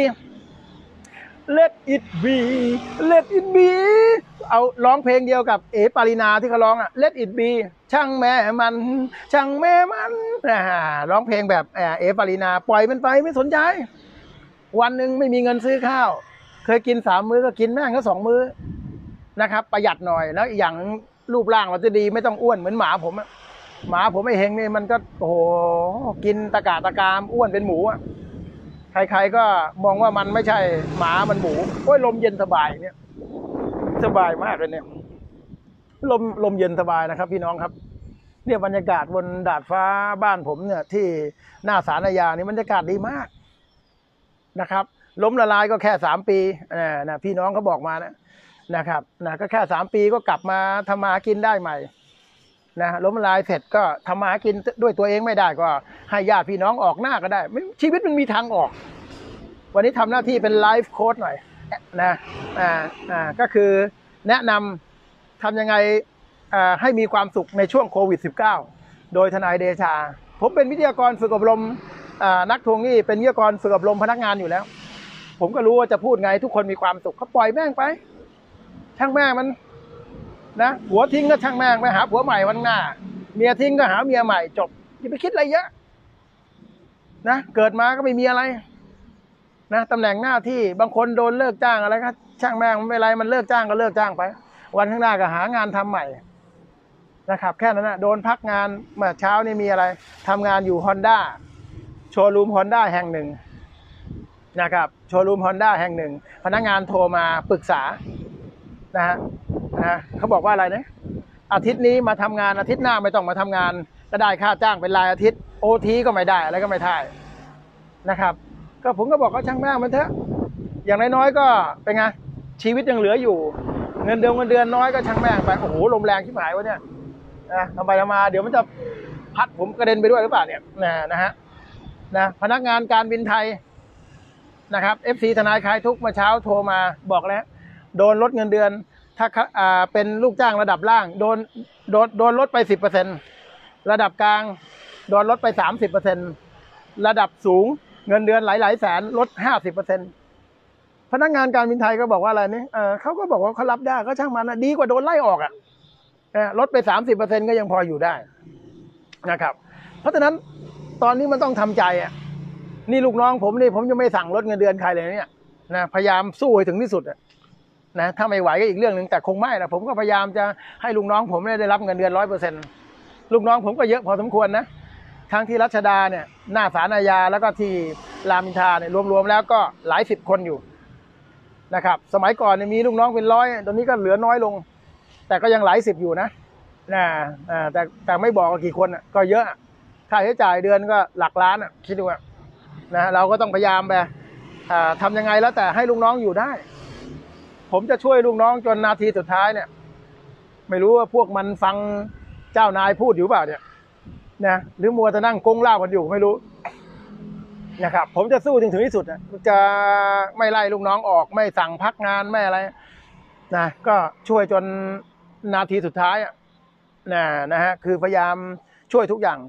Speaker 1: let it be let it be เอาร้องเพลงเดียวกับเอ๋ปารินาที่เขาร้องอ่ะ let it be ช่างแม่มันช่างแม่มันร้องเพลงแบบเอ๋ปารินาปล่อยมันไปไม่สนใจวันหนึ่งไม่มีเงินซื้อข้าวเคยกินสามมื้อก็กินแม่งก็สองมื้อนะครับประหยัดหน่อยแล้วอีกอย่างรูปร่างเราจะดีไม่ต้องอ้วนเหมือนหมาผมอะหมาผมไอ้เฮงนี่มันก็โอ้โหกินตะกาตะกามอ้วนเป็นหมูอะใครๆก็มองว่ามันไม่ใช่หมามันหมูโอ้ยลมเย็นสบายเนี่ยสบายมากเลยเนี่ยลมลมเย็นสบายนะครับพี่น้องครับเนี่ยบรรยากาศบนดาดฟ้าบ้านผมเนี่ยที่หน้าศาลอาญานี่บรรยากาศดีมากนะครับล้มละลายก็แค่สามปีนะพี่น้องเขาบอกมานะนะครับนะก็แค่สามปีก็กลับมาทำมาหากินได้ใหม่นะล้มละลายเสร็จก็ทำมาหากินด้วยตัวเองไม่ได้ก็ให้ญาติพี่น้องออกหน้าก็ได้ชีวิตมันมีทางออกวันนี้ทำหน้าที่เป็นไลฟ์โค้ชหน่อยนะอ่าอ่าก็คือแนะนำทำยังไงอ่าให้มีความสุขในช่วงโควิด สิบเก้า โดยทนายเดชาผมเป็นวิทยากรฝึกอบรมนักทวงหนี้เป็นวิทยากรฝึกอบรมพนักงานอยู่แล้วผมก็รู้ว่าจะพูดไงทุกคนมีความสุขเขาปล่อยแม่งไปช่างแม่งมันนะผัวทิ้งก็ช่างแม่งไปหาผัวใหม่วันหน้าเมียทิ้งก็หาเมียใหม่จบอย่าไปคิดอะไรเยอะนะเกิดมาก็ไม่มีอะไรนะตำแหน่งหน้าที่บางคนโดนเลิกจ้างอะไรก็ช่างแม่งไม่เป็นไรมันเลิกจ้างก็เลิกจ้างไปวันข้างหน้าก็หางานทำใหม่นะครับแค่นั้นนะโดนพักงานเมื่อเช้านี่มีอะไรทำงานอยู่ Honda โชว์รูม Honda แห่งหนึ่งนะครับโชว์รูม Honda แห่งหนึ่งพนักงานโทรมาปรึกษานะฮะนะเขาบอกว่าอะไรนะอาทิตย์นี้มาทำงานอาทิตย์หน้าไม่ต้องมาทำงานก็ได้ค่าจ้างเป็นรายอาทิตย์โอทีก็ไม่ได้อะไรก็ไม่ได้นะครับก็ผมก็บอกว่าช่างแม่งมันเถอะอย่างน้อยๆก็เป็นไงชีวิตยังเหลืออยู่เงินเดือนเงินเดือนน้อยก็ช่างแม่งไปโอ้โหลมแรงชิบหายวะเนี่ยนะทำไปทำมาเดี๋ยวมันจะพัดผมกระเด็นไปด้วยหรือเปล่าเนี่ยนะนะฮะนะพนักงานการบินไทยนะครับ เอฟ ซี ทนายคลายทุกข์เมื่อเช้าโทรมาบอกแล้วโดนลดเงินเดือนถ้าอ่าเป็นลูกจ้างระดับล่างโดนโดนโดนลดไป สิบเปอร์เซ็นต์ ระดับกลางโดนลดไป สามสิบเปอร์เซ็นต์ ระดับสูงเงินเดือนหลายๆแสนลด ห้าสิบเปอร์เซ็นต์ พนักงานการบินไทยก็บอกว่าอะไรนี่เออเขาก็บอกว่าเขารับได้ก็ช่างมันนะดีกว่าโดนไล่ออกอ่ะลดไป สามสิบเปอร์เซ็นต์ ก็ยังพออยู่ได้นะครับเพราะฉะนั้นตอนนี้มันต้องทำใจอ่ะนี่ลูกน้องผมนี่ผมยังไม่สั่งลดเงินเดือนใครเลยเนี่ยนะพยายามสู้ให้ถึงที่สุดนะถ้าไม่ไหวก็อีกเรื่องหนึ่งแต่คงไม่นะผมก็พยายามจะให้ลูกน้องผมได้รับเงินเดือนร้อยเปอร์เซ็นต์ลูกน้องผมก็เยอะพอสมควรนะทั้งที่รัชดาเนี่ยหน้าศาลอาญาแล้วก็ที่รามอินทราเนี่ยรวมๆแล้วก็หลายสิบคนอยู่นะครับสมัยก่อนเนี่ยมีลูกน้องเป็นร้อยตอนนี้ก็เหลือน้อยลงแต่ก็ยังหลายสิบอยู่นะนะแต่แต่ไม่บอกกี่คนก็เยอะค่าใช้จ่ายเดือนก็หลักล้านอ่ะคิดดูว่านะเราก็ต้องพยายามไปทำยังไงแล้วแต่ให้ลูกน้องอยู่ได้ผมจะช่วยลูกน้องจนนาทีสุดท้ายเนี่ยไม่รู้ว่าพวกมันฟังเจ้านายพูดอยู่เปล่าเนี่ยนะหรือมัวจะนั่งกงล่ากันอยู่ไม่รู้นะครับผมจะสู้ถึงถึงที่สุดนะจะไม่ไล่ลูกน้องออกไม่สั่งพักงานไม่อะไรนะก็ช่วยจนนาทีสุดท้ายนะนะฮะคือพยายามช่วยทุกอย่าง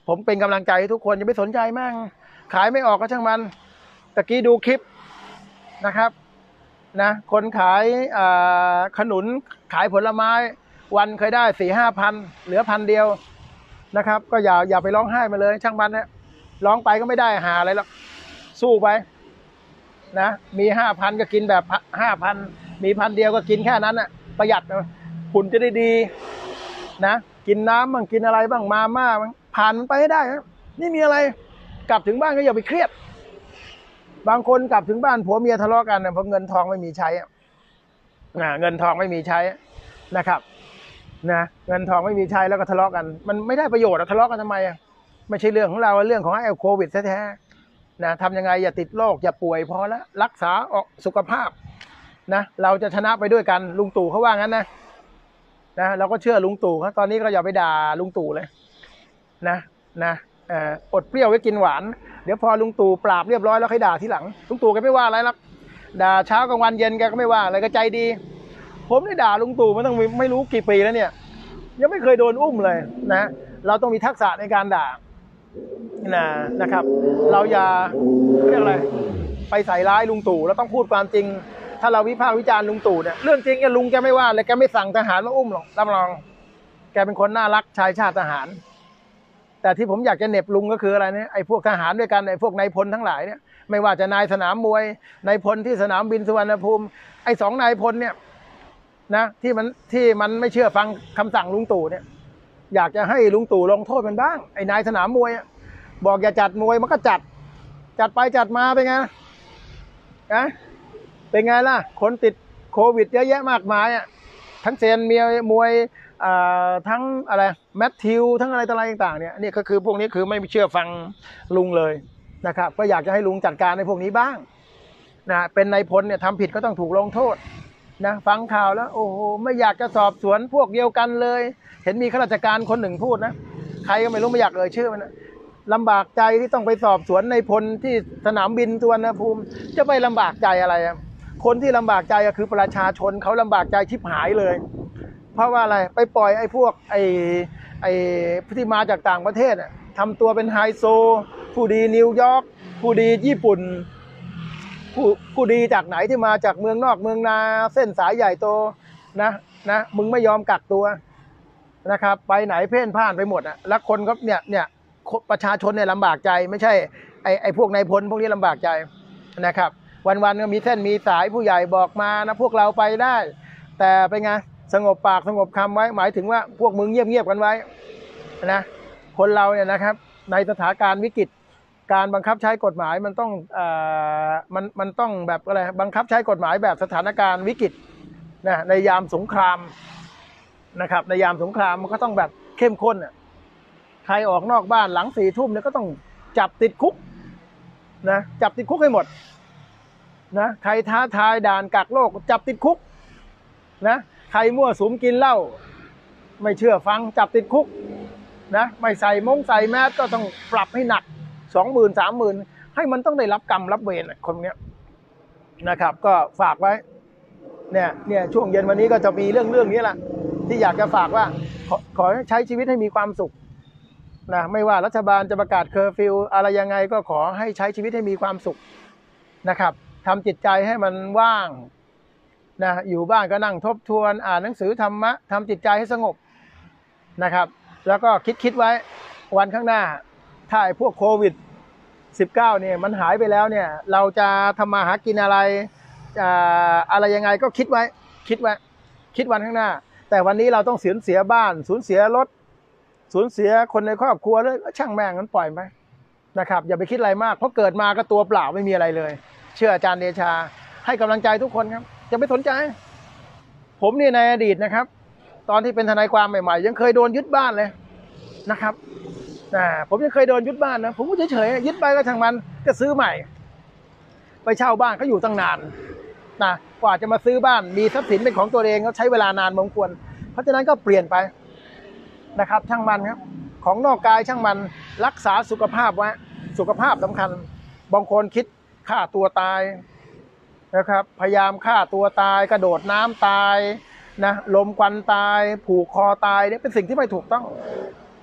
Speaker 1: ผมเป็นกำลังใจให้ทุกคนอย่าไปสนใจมั่งขายไม่ออกก็ช่างมันตะกี้ดูคลิปนะครับนะคนขายขนุนขายผลไม้วันเคยได้สี่ห้าพันเหลือพันเดียวนะครับก็อย่าอย่าไปร้องไห้มาเลยช่างมันนะร้องไปก็ไม่ได้หาอะไรหรอกสู้ไปนะมีห้าพันก็กินแบบห้าพันมีพันเดียวก็กินแค่นั้นนะประหยัดหุ่นจะได้ดีนะกินน้ำบ้างกินอะไรบ้างมาม่าบ้างผ่านไปให้ได้ครับนี่มีอะไรกลับถึงบ้านก็อย่าไปเครียดบางคนกลับถึงบ้านผัวเมียทะเลาะกันเพราะเงินทองไม่มีใช้เงินทองไม่มีใช้นะครับนะเงินทองไม่มีใช้แล้วก็ทะเลาะกันมันไม่ได้ประโยชน์ทะเลาะกันทำไมไม่ใช่เรื่องของเราเรื่องของไอ้โควิดแท้ๆนะทำยังไงอย่าติดโรคอย่าป่วยพอแล้วรักษาสุขภาพนะเราจะชนะไปด้วยกันลุงตู่เขาว่างั้นนะนะเราก็เชื่อลุงตู่เขาตอนนี้ก็อย่าไปด่าลุงตู่เลยนะนะอดเปรี้ยวไว้กินหวานเดี๋ยวพอลุงตู่ปราบเรียบร้อยแล้วค่อยด่าทีหลังลุงตู่แกไม่ว่าอะไรหรอกด่าเช้ากลางวันเย็นแกก็ไม่ว่าอะไรก็ใจดีผมได้ด่าลุงตู่มาตั้งไม่รู้กี่ปีแล้วเนี่ยยังไม่เคยโดนอุ้มเลยนะเราต้องมีทักษะในการด่านะนะครับเราอย่าเรียกอะไรไปใส่ร้ายลุงตู่เราต้องพูดความจริงถ้าเราวิพากษ์วิจารณ์ลุงตู่เนี่ยเรื่องจริงแกลุงแกไม่ว่าเลยแกไม่สั่งทหารมาอุ้มหรอกรับรองแกเป็นคนน่ารักชายชาติทหารแต่ที่ผมอยากจะเหน็บลุงก็คืออะไรเนี่ยไอ้พวกทหารด้วยกันไอ้พวกนายพลทั้งหลายเนี่ยไม่ว่าจะนายสนามมวยนายพลที่สนามบินสุวรรณภูมิไอ้สองนายพลเนี่ยนะที่มันที่มันไม่เชื่อฟังคำสั่งลุงตู่เนี่ยอยากจะให้ลุงตู่ลงโทษมันบ้างไอ้นายสนามมวยบอกอย่าจัดมวยมันก็จัดจัดไปจัดมาเป็นไงนะเป็นไงล่ะคนติดโควิดเยอะแยะมากมายอ่ะทั้งเซนเมียมวยทั้งอะไรแมทธิวทั้งอะไรต่างๆเนี่ยนี่ก็คือพวกนี้คือไม่เชื่อฟังลุงเลยนะครับก็อยากจะให้ลุงจัดการในพวกนี้บ้างนะเป็นนายพลเนี่ยทำผิดก็ต้องถูกลงโทษนะฟังข่าวแล้วโอ้โหไม่อยากจะสอบสวนพวกเดียวกันเลยเห็นมีข้าราชการคนหนึ่งพูดนะใครก็ไม่รู้ไม่อยากเอ่ยชื่อมันนะลำบากใจที่ต้องไปสอบสวนในพลที่สนามบินสุวรรณภูมิจะไปลำบากใจอะไรอ่ะคนที่ลำบากใจก็คือประชาชนเขาลำบากใจชิบหายเลยเพราะว่าอะไรไปปล่อยไอ้พวกไอ้ไอ้ที่มาจากต่างประเทศอ่ะทำตัวเป็นไฮโซผู้ดีนิวยอร์กผู้ดีญี่ปุ่นผู้ผู้ดีจากไหนที่มาจากเมืองนอกเมืองนาเส้นสายใหญ่โตนะนะมึงไม่ยอมกักตัวนะครับไปไหนเพ่นพ่านไปหมดอ่ะแล้วคนก็เนี่ยเนี่ยประชาชนเนี่ยลำบากใจไม่ใช่ไอ้ไอ้พวกนายพลพวกนี้ลำบากใจนะครับวันๆก็มีเส้นมีสายผู้ใหญ่บอกมานะพวกเราไปได้แต่เป็นไงสงบปากสงบคำไว้หมายถึงว่าพวกมึงเงียบๆกันไว้นะคนเราเนี่ยนะครับในสถานการณ์วิกฤตการบังคับใช้กฎหมายมันต้องเอ่อมันมันต้องแบบอะไรบังคับใช้กฎหมายแบบสถานการณ์วิกฤตนะในยามสงครามนะครับในยามสงครามมันก็ต้องแบบเข้มข้นอ่ะใครออกนอกบ้านหลังสี่ทุ่มเนี่ยก็ต้องจับติดคุกนะจับติดคุกให้หมดนะใครท้าทายด่านกักโรคจับติดคุกนะใครมั่วสุมกินเหล้าไม่เชื่อฟังจับติดคุกนะไม่ใส่มงใส่แมสก็ต้องปรับให้หนักสองหมื่นสามหมื่นให้มันต้องได้รับกรรมรับเวรคนเนี้ยนะครับก็ฝากไว้เนี่ยเนี่ยช่วงเย็นวันนี้ก็จะมีเรื่องเรื่องนี้แหละที่อยากจะฝากว่าขอขอใช้ชีวิตให้มีความสุขนะไม่ว่ารัฐบาลจะประกาศเคอร์ฟิวอะไรยังไงก็ขอให้ใช้ชีวิตให้มีความสุขนะครับทำจิตใจให้มันว่างนะอยู่บ้านก็นั่งทบทวนอ่านหนังสือธรรมะทำจิตใจให้สงบนะครับแล้วก็คิดคิดไว้วันข้างหน้าถ้าไอ้พวกโควิดสิบเก้าเนี่ยมันหายไปแล้วเนี่ยเราจะทำมาหากินอะไรอะไรยังไงก็คิดไว้คิดไว้คิดวันข้างหน้าแต่วันนี้เราต้องสูญเสียบ้านสูญเสียรถสูญเสียคนในครอบครัวเลยช่างแม่งนั้นปล่อยไปนะครับอย่าไปคิดอะไรมากเพราะเกิดมาก็ตัวเปล่าไม่มีอะไรเลยเชื่ออาจารย์เดชาให้กำลังใจทุกคนครับอย่าไปสนใจผมนี่ในอดีตนะครับตอนที่เป็นทนายความใหม่ๆยังเคยโดนยึดบ้านเลยนะครับอ่าผมยังเคยโดนยึดบ้านนะผมก็เฉยๆยึดไปก็ช่างมันก็ซื้อใหม่ไปเช่าบ้านเขาอยู่ตั้งนานนะกว่าจะมาซื้อบ้านมีทรัพย์สินเป็นของตัวเองเขาใช้เวลานานพอสมควรเพราะฉะนั้นก็เปลี่ยนไปนะครับช่างมันครับของนอกกายช่างมันรักษาสุขภาพไว้สุขภาพสำคัญบางคนคิดฆ่าตัวตายนะครับพยายามฆ่าตัวตายกระโดดน้ำตายนะลมควันตายผูกคอตายเนี่ยเป็นสิ่งที่ไม่ถูกต้อง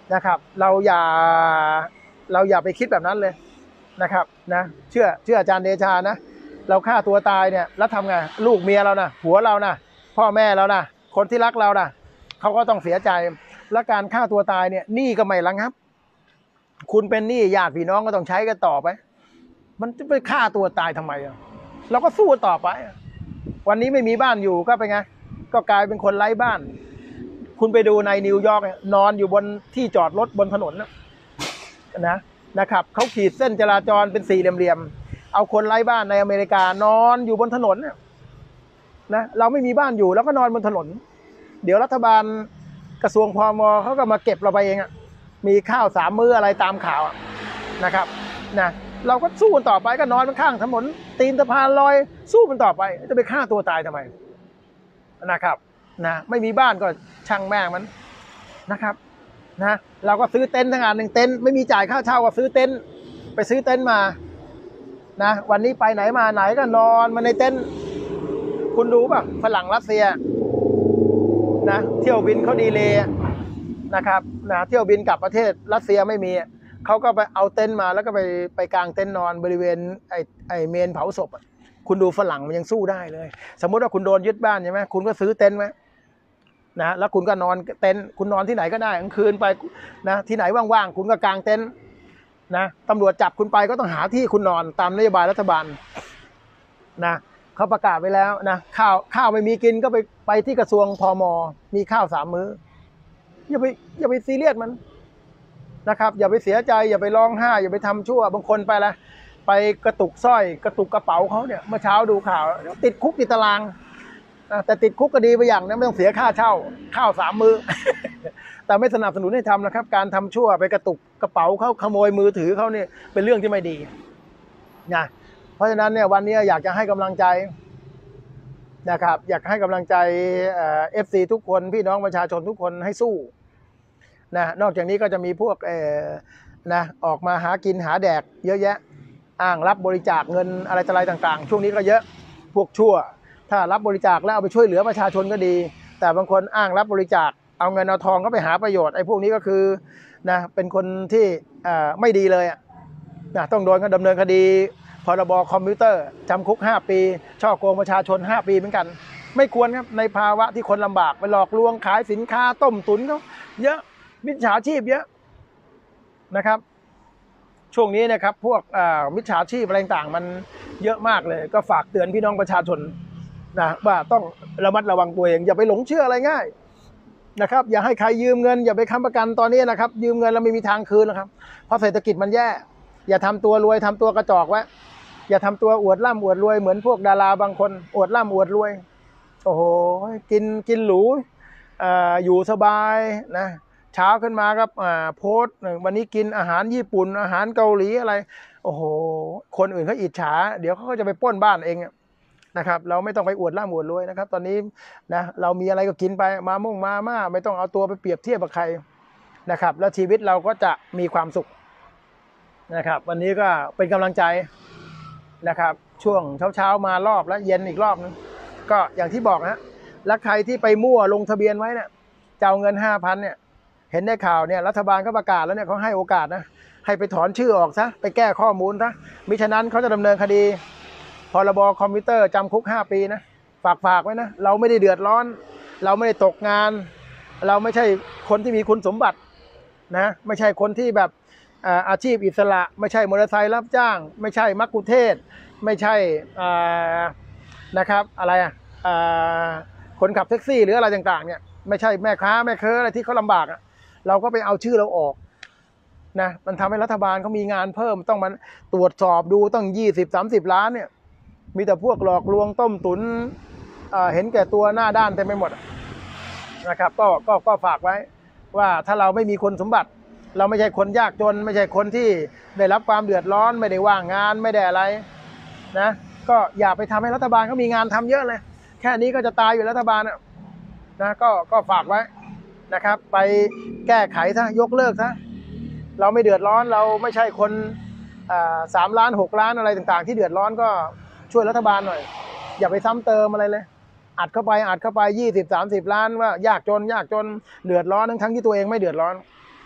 Speaker 1: นะครับเราอย่าเราอย่าไปคิดแบบนั้นเลยนะครับนะเชื่อเชื่ออาจารย์เดชานะเราฆ่าตัวตายเนี่ยแล้วทำไงลูกเมียเรานะผัวเรานะพ่อแม่เรานะคนที่รักเรานะเขาก็ต้องเสียใจและการฆ่าตัวตายเนี่ยหนี้ก็ไม่ระงับคุณเป็นหนี้ญาติพี่น้องก็ต้องใช้กันต่อไปมันจะไปฆ่าตัวตายทำไมอ่ะเราก็สู้ต่อไปวันนี้ไม่มีบ้านอยู่ก็เป็นไงก็กลายเป็นคนไร้บ้านคุณไปดูในนิวยอร์กนอนอยู่บนที่จอดรถบนถนนนะนะนะครับเขาขีดเส้นจราจรเป็นสี่เหลี่ยมๆเอาคนไร้บ้านในอเมริกานอนอยู่บนถนนนะเราไม่มีบ้านอยู่แล้วก็นอนบนถนนเดี๋ยวรัฐบาลกระทรวงพมเขาก็มาเก็บเราไปเองอ่ะมีข้าวสามมื้ออะไรตามข่าวนะครับนะเราก็สู้กันต่อไปก็นอนข้างถนนตีนสะพานลอยสู้กันต่อไปจะไปฆ่าตัวตายทำไมนะครับนะไม่มีบ้านก็ช่างแม่งมันนะครับนะเราก็ซื้อเต็นท์ทั้งอันหนึ่งเต็นท์ไม่มีจ่ายค่าเช่าก็ซื้อเต็นท์ไปซื้อเต็นท์มานะวันนี้ไปไหนมาไหนก็นอนมาในเต็นท์คุณรู้ป่ะฝรั่งรัสเซียนะเที่ยวบินเขาดีเลย์นะครับนะเที่ยวบินกลับประเทศรัสเซียไม่มีเขาก็ไปเอาเต็นท์มาแล้วก็ไปไปกางเต็นท์นอนบริเวณไอ้ไอ้เมนเผาศพคุณดูฝรั่งมันยังสู้ได้เลยสมมุติว่าคุณโดนยึดบ้านใช่ไหมคุณก็ซื้อเต็นท์ไว้นะแล้วคุณก็นอนเต็นท์คุณนอนที่ไหนก็ได้กลางคืนไปนะที่ไหนว่างๆคุณก็กางเต็นท์นะตำรวจจับคุณไปก็ต้องหาที่คุณนอนตามนโยบายรัฐบาลนะเขาประกาศไว้แล้วนะข้าวข้าวไม่มีกินก็ไปไปที่กระทรวงพมมีข้าวสามมื้ออย่าไปอย่าไปซีเรียสมันนะครับอย่าไปเสียใจอย่าไปร้องไห้อย่าไปทำชั่วบางคนไปละไปกระตุกสร้อยกระตุกกระเป๋าเขาเนี่ยเมื่อเช้าดูข่าวติดคุกติดตารางแต่ติดคุกก็ดีไปอย่างนะไม่ต้องเสียค่าเช่าข้าวสามมื้อ แต่ไม่สนับสนุนให้ทำนะครับการทำชั่วไปกระตุกกระเป๋าเขาขโมยมือถือเขาเนี่ยเป็นเรื่องที่ไม่ดีนะเพราะฉะนั้นเนี่ยวันนี้อยากจะให้กำลังใจนะครับอยากให้กำลังใจเอฟซีทุกคนพี่น้องประชาชนทุกคนให้สู้นะนอกจากนี้ก็จะมีพวกเอ่อนะออกมาหากินหาแดกเยอะแยะอ้างรับบริจาคเงินอะไรต่ออะไรต่างๆช่วงนี้ก็เยอะพวกชั่วถ้ารับบริจาคแล้วเอาไปช่วยเหลือประชาชนก็ดีแต่บางคนอ้างรับบริจาคเอาเงินเอาทองก็ไปหาประโยชน์ไอ้พวกนี้ก็คือนะเป็นคนที่ไม่ดีเลยนะต้องโดนก็ดำเนินคดีพรบคอมพิวเตอร์จำคุกห้าปีช่อโกงประชาชนห้าปีเหมือนกันไม่ควรครับในภาวะที่คนลำบากไปหลอกลวงขายสินค้าต้มตุ๋นเขาเยอะมิจฉาชีพเยอะนะครับช่วงนี้นะครับพวกมิจฉาชีพอะไรต่างๆมันเยอะมากเลยก็ฝากเตือนพี่น้องประชาชนนะว่าต้องระมัดระวังตัวเองอย่าไปหลงเชื่ออะไรง่ายนะครับอย่าให้ใครยืมเงินอย่าไปค้ำประกันตอนนี้นะครับยืมเงินแล้วไม่มีทางคืนนะครับเพราะเศรษฐกิจมันแย่อย่าทำตัวรวยทำตัวกระจอกไว้อย่าทำตัวอวดร่ำอวดรวยเหมือนพวกดาราบางคนอวดร่ำอวดรวยโอ้โหกินกินหรูอยู่สบายนะเช้าขึ้นมาครับโพสต์วันนี้กินอาหารญี่ปุ่นอาหารเกาหลีอะไรโอ้โหคนอื่นเขาอิจฉาเดี๋ยวเขาก็จะไปปล้นบ้านเองนะครับเราไม่ต้องไปอวดร่ำอวดรวยนะครับตอนนี้นะเรามีอะไรก็กินไปมามุ่งมาม่าไม่ต้องเอาตัวไปเปรียบเทียบกับใครนะครับแล้วชีวิตเราก็จะมีความสุขนะครับวันนี้ก็เป็นกำลังใจนะครับช่วงเช้าๆมารอบแล้วเย็นอีกรอบนึงก็อย่างที่บอกนะแล้วใครที่ไปมั่วลงทะเบียนไว้เนี่ยจะเอาเงินห้าพันเนี่ยเห็นในข่าวเนี่ยรัฐบาลก็ประกาศแล้วเนี่ยเขาให้โอกาสนะให้ไปถอนชื่อออกซะไปแก้ข้อมูลซะมิฉะนั้นเขาจะดำเนินคดีพรบคอมพิวเตอร์จำคุกห้าปีนะฝากฝากไว้นะเราไม่ได้เดือดร้อนเราไม่ได้ตกงานเราไม่ใช่คนที่มีคุณสมบัตินะไม่ใช่คนที่แบบอาชีพอิสระไม่ใช่มอเตอร์ไซค์รับจ้างไม่ใช่มักคุเทศไม่ใช่นะครับอะไรอ่ะคนขับแท็กซี่หรืออะไรต่างๆเนี่ยไม่ใช่แม่ค้าแม่ค้าอะไรที่เขาลำบากเราก็ไปเอาชื่อเราออกนะมันทำให้รัฐบาลเขามีงานเพิ่มต้องมาตรวจสอบดูต้องยี่สิบสามสิบล้านเนี่ยมีแต่พวกหลอกลวงต้มตุ๋นเห็นแก่ตัวหน้าด้านเต็มไปหมดนะครับก็ก็ก็ฝากไว้ว่าถ้าเราไม่มีคุณสมบัติเราไม่ใช่คนยากจนไม่ใช่คนที่ได้รับความเดือดร้อนไม่ได้ว่างงานไม่ได้อะไรนะก็อย่าไปทำให้รัฐบาลเขามีงานทำเยอะเลยแค่นี้ก็จะตายอยู่รัฐบาลนะนะก็ก็ฝากไว้นะครับไปแก้ไขซะยกเลิกซะเราไม่เดือดร้อนเราไม่ใช่คนสามล้านหกล้านอะไรต่างๆที่เดือดร้อนก็ช่วยรัฐบาลหน่อยอย่าไปซ้ำเติมอะไรเลยอัดเข้าไปอัดเข้าไปยี่สิบสามสิบล้านว่ายากจนยากจนเดือดร้อนทั้งทั้งที่ตัวเองไม่เดือดร้อน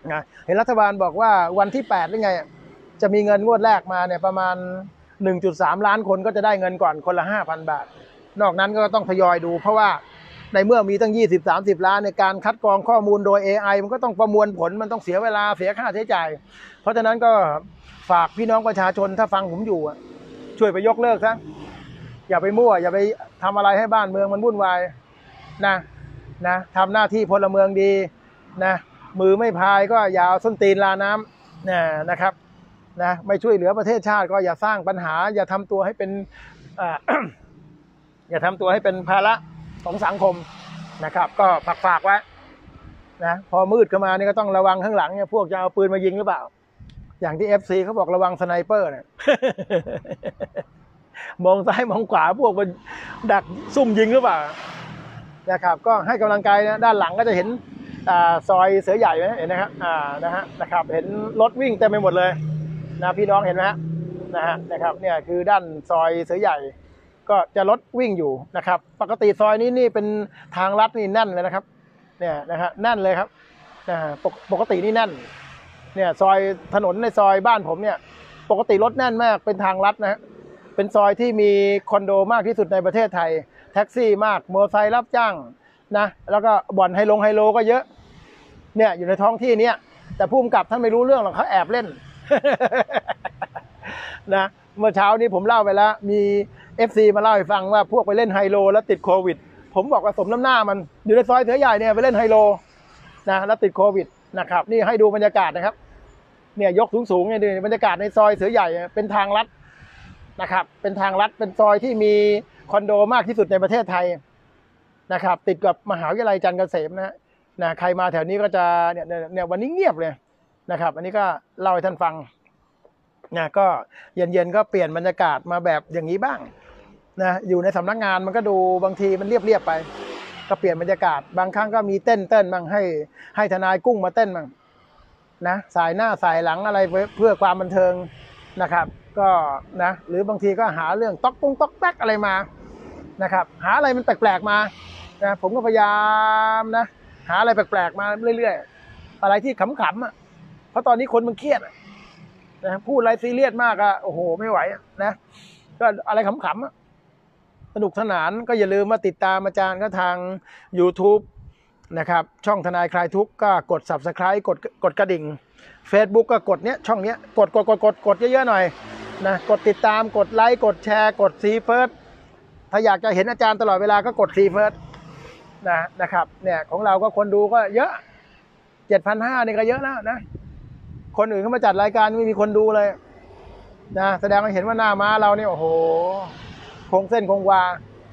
Speaker 1: นะเห็นรัฐบาลบอกว่าวันที่แปดหรือไงจะมีเงินงวดแรกมาเนี่ยประมาณ หนึ่งจุดสาม ล้านคนก็จะได้เงินก่อนคนละ ห้าพัน บาทนอกนั้นก็ต้องทยอยดูเพราะว่าในเมื่อมีตั้ง ยี่สิบถึงสามสิบ ล้านในการคัดกรองข้อมูลโดย เอ ไอ มันก็ต้องประมวลผลมันต้องเสียเวลาเสียค่าใช้จ่ายเพราะฉะนั้นก็ฝากพี่น้องประชาชนถ้าฟังผมอยู่ช่วยไปยกเลิกซะอย่าไปมั่วอย่าไปทำอะไรให้บ้านเมืองมันวุ่นวายนะนะทำหน้าที่พลเมืองดีนะมือไม่พายก็อย่าเอาส้นตีนลาน้ำนะนะครับนะไม่ช่วยเหลือประเทศชาติก็อย่าสร้างปัญหาอย่าทำตัวให้เป็น อย่าทำตัวให้เป็นภาระของสังคมนะครับก็ฝากฝากไว้นะพอมืดเข้ามานี่ก็ต้องระวังข้างหลังเนี่ยพวกจะเอาปืนมายิงหรือเปล่าอย่างที่ เอฟ ซี เขาบอกระวังสไนเปอร์เนี่ย มองซ้ายมองขวาพวกมันดักซุ่มยิงหรือเปล่านะครับก็ให้กำลังใจนะด้านหลังก็จะเห็นซอยเสือใหญ่ไหมเห็นนะครับอ่านะฮะนะครับเห็นรถวิ่งเต็มไปหมดเลยนะพี่น้องเห็นไหมนะฮะนะครับเนี่ยคือด้านซอยเสือใหญ่ก็จะรถวิ่งอยู่นะครับปกติซอยนี้นี่เป็นทางลัดนี่แน่นเลยนะครับเนี่ยนะฮะแน่นเลยครับนะปกตินี่แน่นเนี่ยซอยถนนในซอยบ้านผมเนี่ยปกติรถแน่นมากเป็นทางลัดนะฮะเป็นซอยที่มีคอนโดมากที่สุดในประเทศไทยแท็กซี่มากมอเตอร์ไซค์รับจ้างนะแล้วก็บ่อนไฮโลงไฮโลก็เยอะเนี่ยอยู่ในท้องที่เนี้ยแต่ผู้กำกับท่านไม่รู้เรื่องหรอกเขาแอบเล่น นะเมื่อเช้านี้ผมเล่าไปแล้วมี เอฟ ซี มาเล่าให้ฟังว่าพวกไปเล่นไฮโลแล้วติดโควิดผมบอกว่าสมน้ำหน้ามันอยู่ในซอยเสือใหญ่เนี่ยไปเล่นไฮโลนะแล้วติดโควิดนะครับนี่ให้ดูบรรยากาศนะครับเนี่ยยกสูงๆเนี่ยดูบรรยากาศในซอยเสือใหญ่เป็นทางลัดนะครับเป็นทางลัดเป็นซอยที่มีคอนโดมากที่สุดในประเทศไทยนะครับติดกับมหาวิทยาลัยจันทร์เกษมนะนะใครมาแถวนี้ก็จะเนี่ยเนี่ยวันนี้เงียบเลยนะครับอันนี้ก็เล่าให้ท่านฟังนะก็เย็นๆก็เปลี่ยนบรรยากาศมาแบบอย่างนี้บ้างนะอยู่ในสำนักงานมันก็ดูบางทีมันเรียบๆไปก็เปลี่ยนบรรยากาศบางครั้งก็มีเต้นเต้นบ้างให้ให้ทนายกุ้งมาเต้นบ้างนะสายหน้าสายหลังอะไรเพื่อความบันเทิงนะครับก็นะหรือบางทีก็หาเรื่องต๊อกปุ้งต๊อกแป๊กอะไรมานะครับหาอะไรมันแปลกๆมานะผมก็พยายามนะหาอะไรแปลกๆมาเรื่อยๆอะไรที่ขำๆอ่ะเพราะตอนนี้คนมันเครียดนะพูดอะไรซีเรียสมากอะโอ้โหไม่ไหวนะก็อะไรขำๆสนุกสนานก็อย่าลืมมาติดตามอาจารย์ก็ทาง YouTube นะครับช่องทนายคลายทุกข์ก็กด ซับสไครบ์ กดกดกระดิ่ง Facebook ก็กดเนี้ยช่องเนี้ยกดกดกดกดกดเยอะๆหน่อยนะกดติดตามกดไลค์กดแชร์กดซีเฟิร์สถ้าอยากจะเห็นอาจารย์ตลอดเวลาก็กดซีเฟิร์สนะนะครับเนี่ยของเราก็คนดูก็เยอะ เจ็ดพันห้าร้อย นี่ก็เยอะแล้วนะคนอื่นเขามาจัดรายการไม่มีคนดูเลยนะแสดงให้เห็นว่าหน้าม้าเราเนี่ยโอ้โหคงเส้นคงวา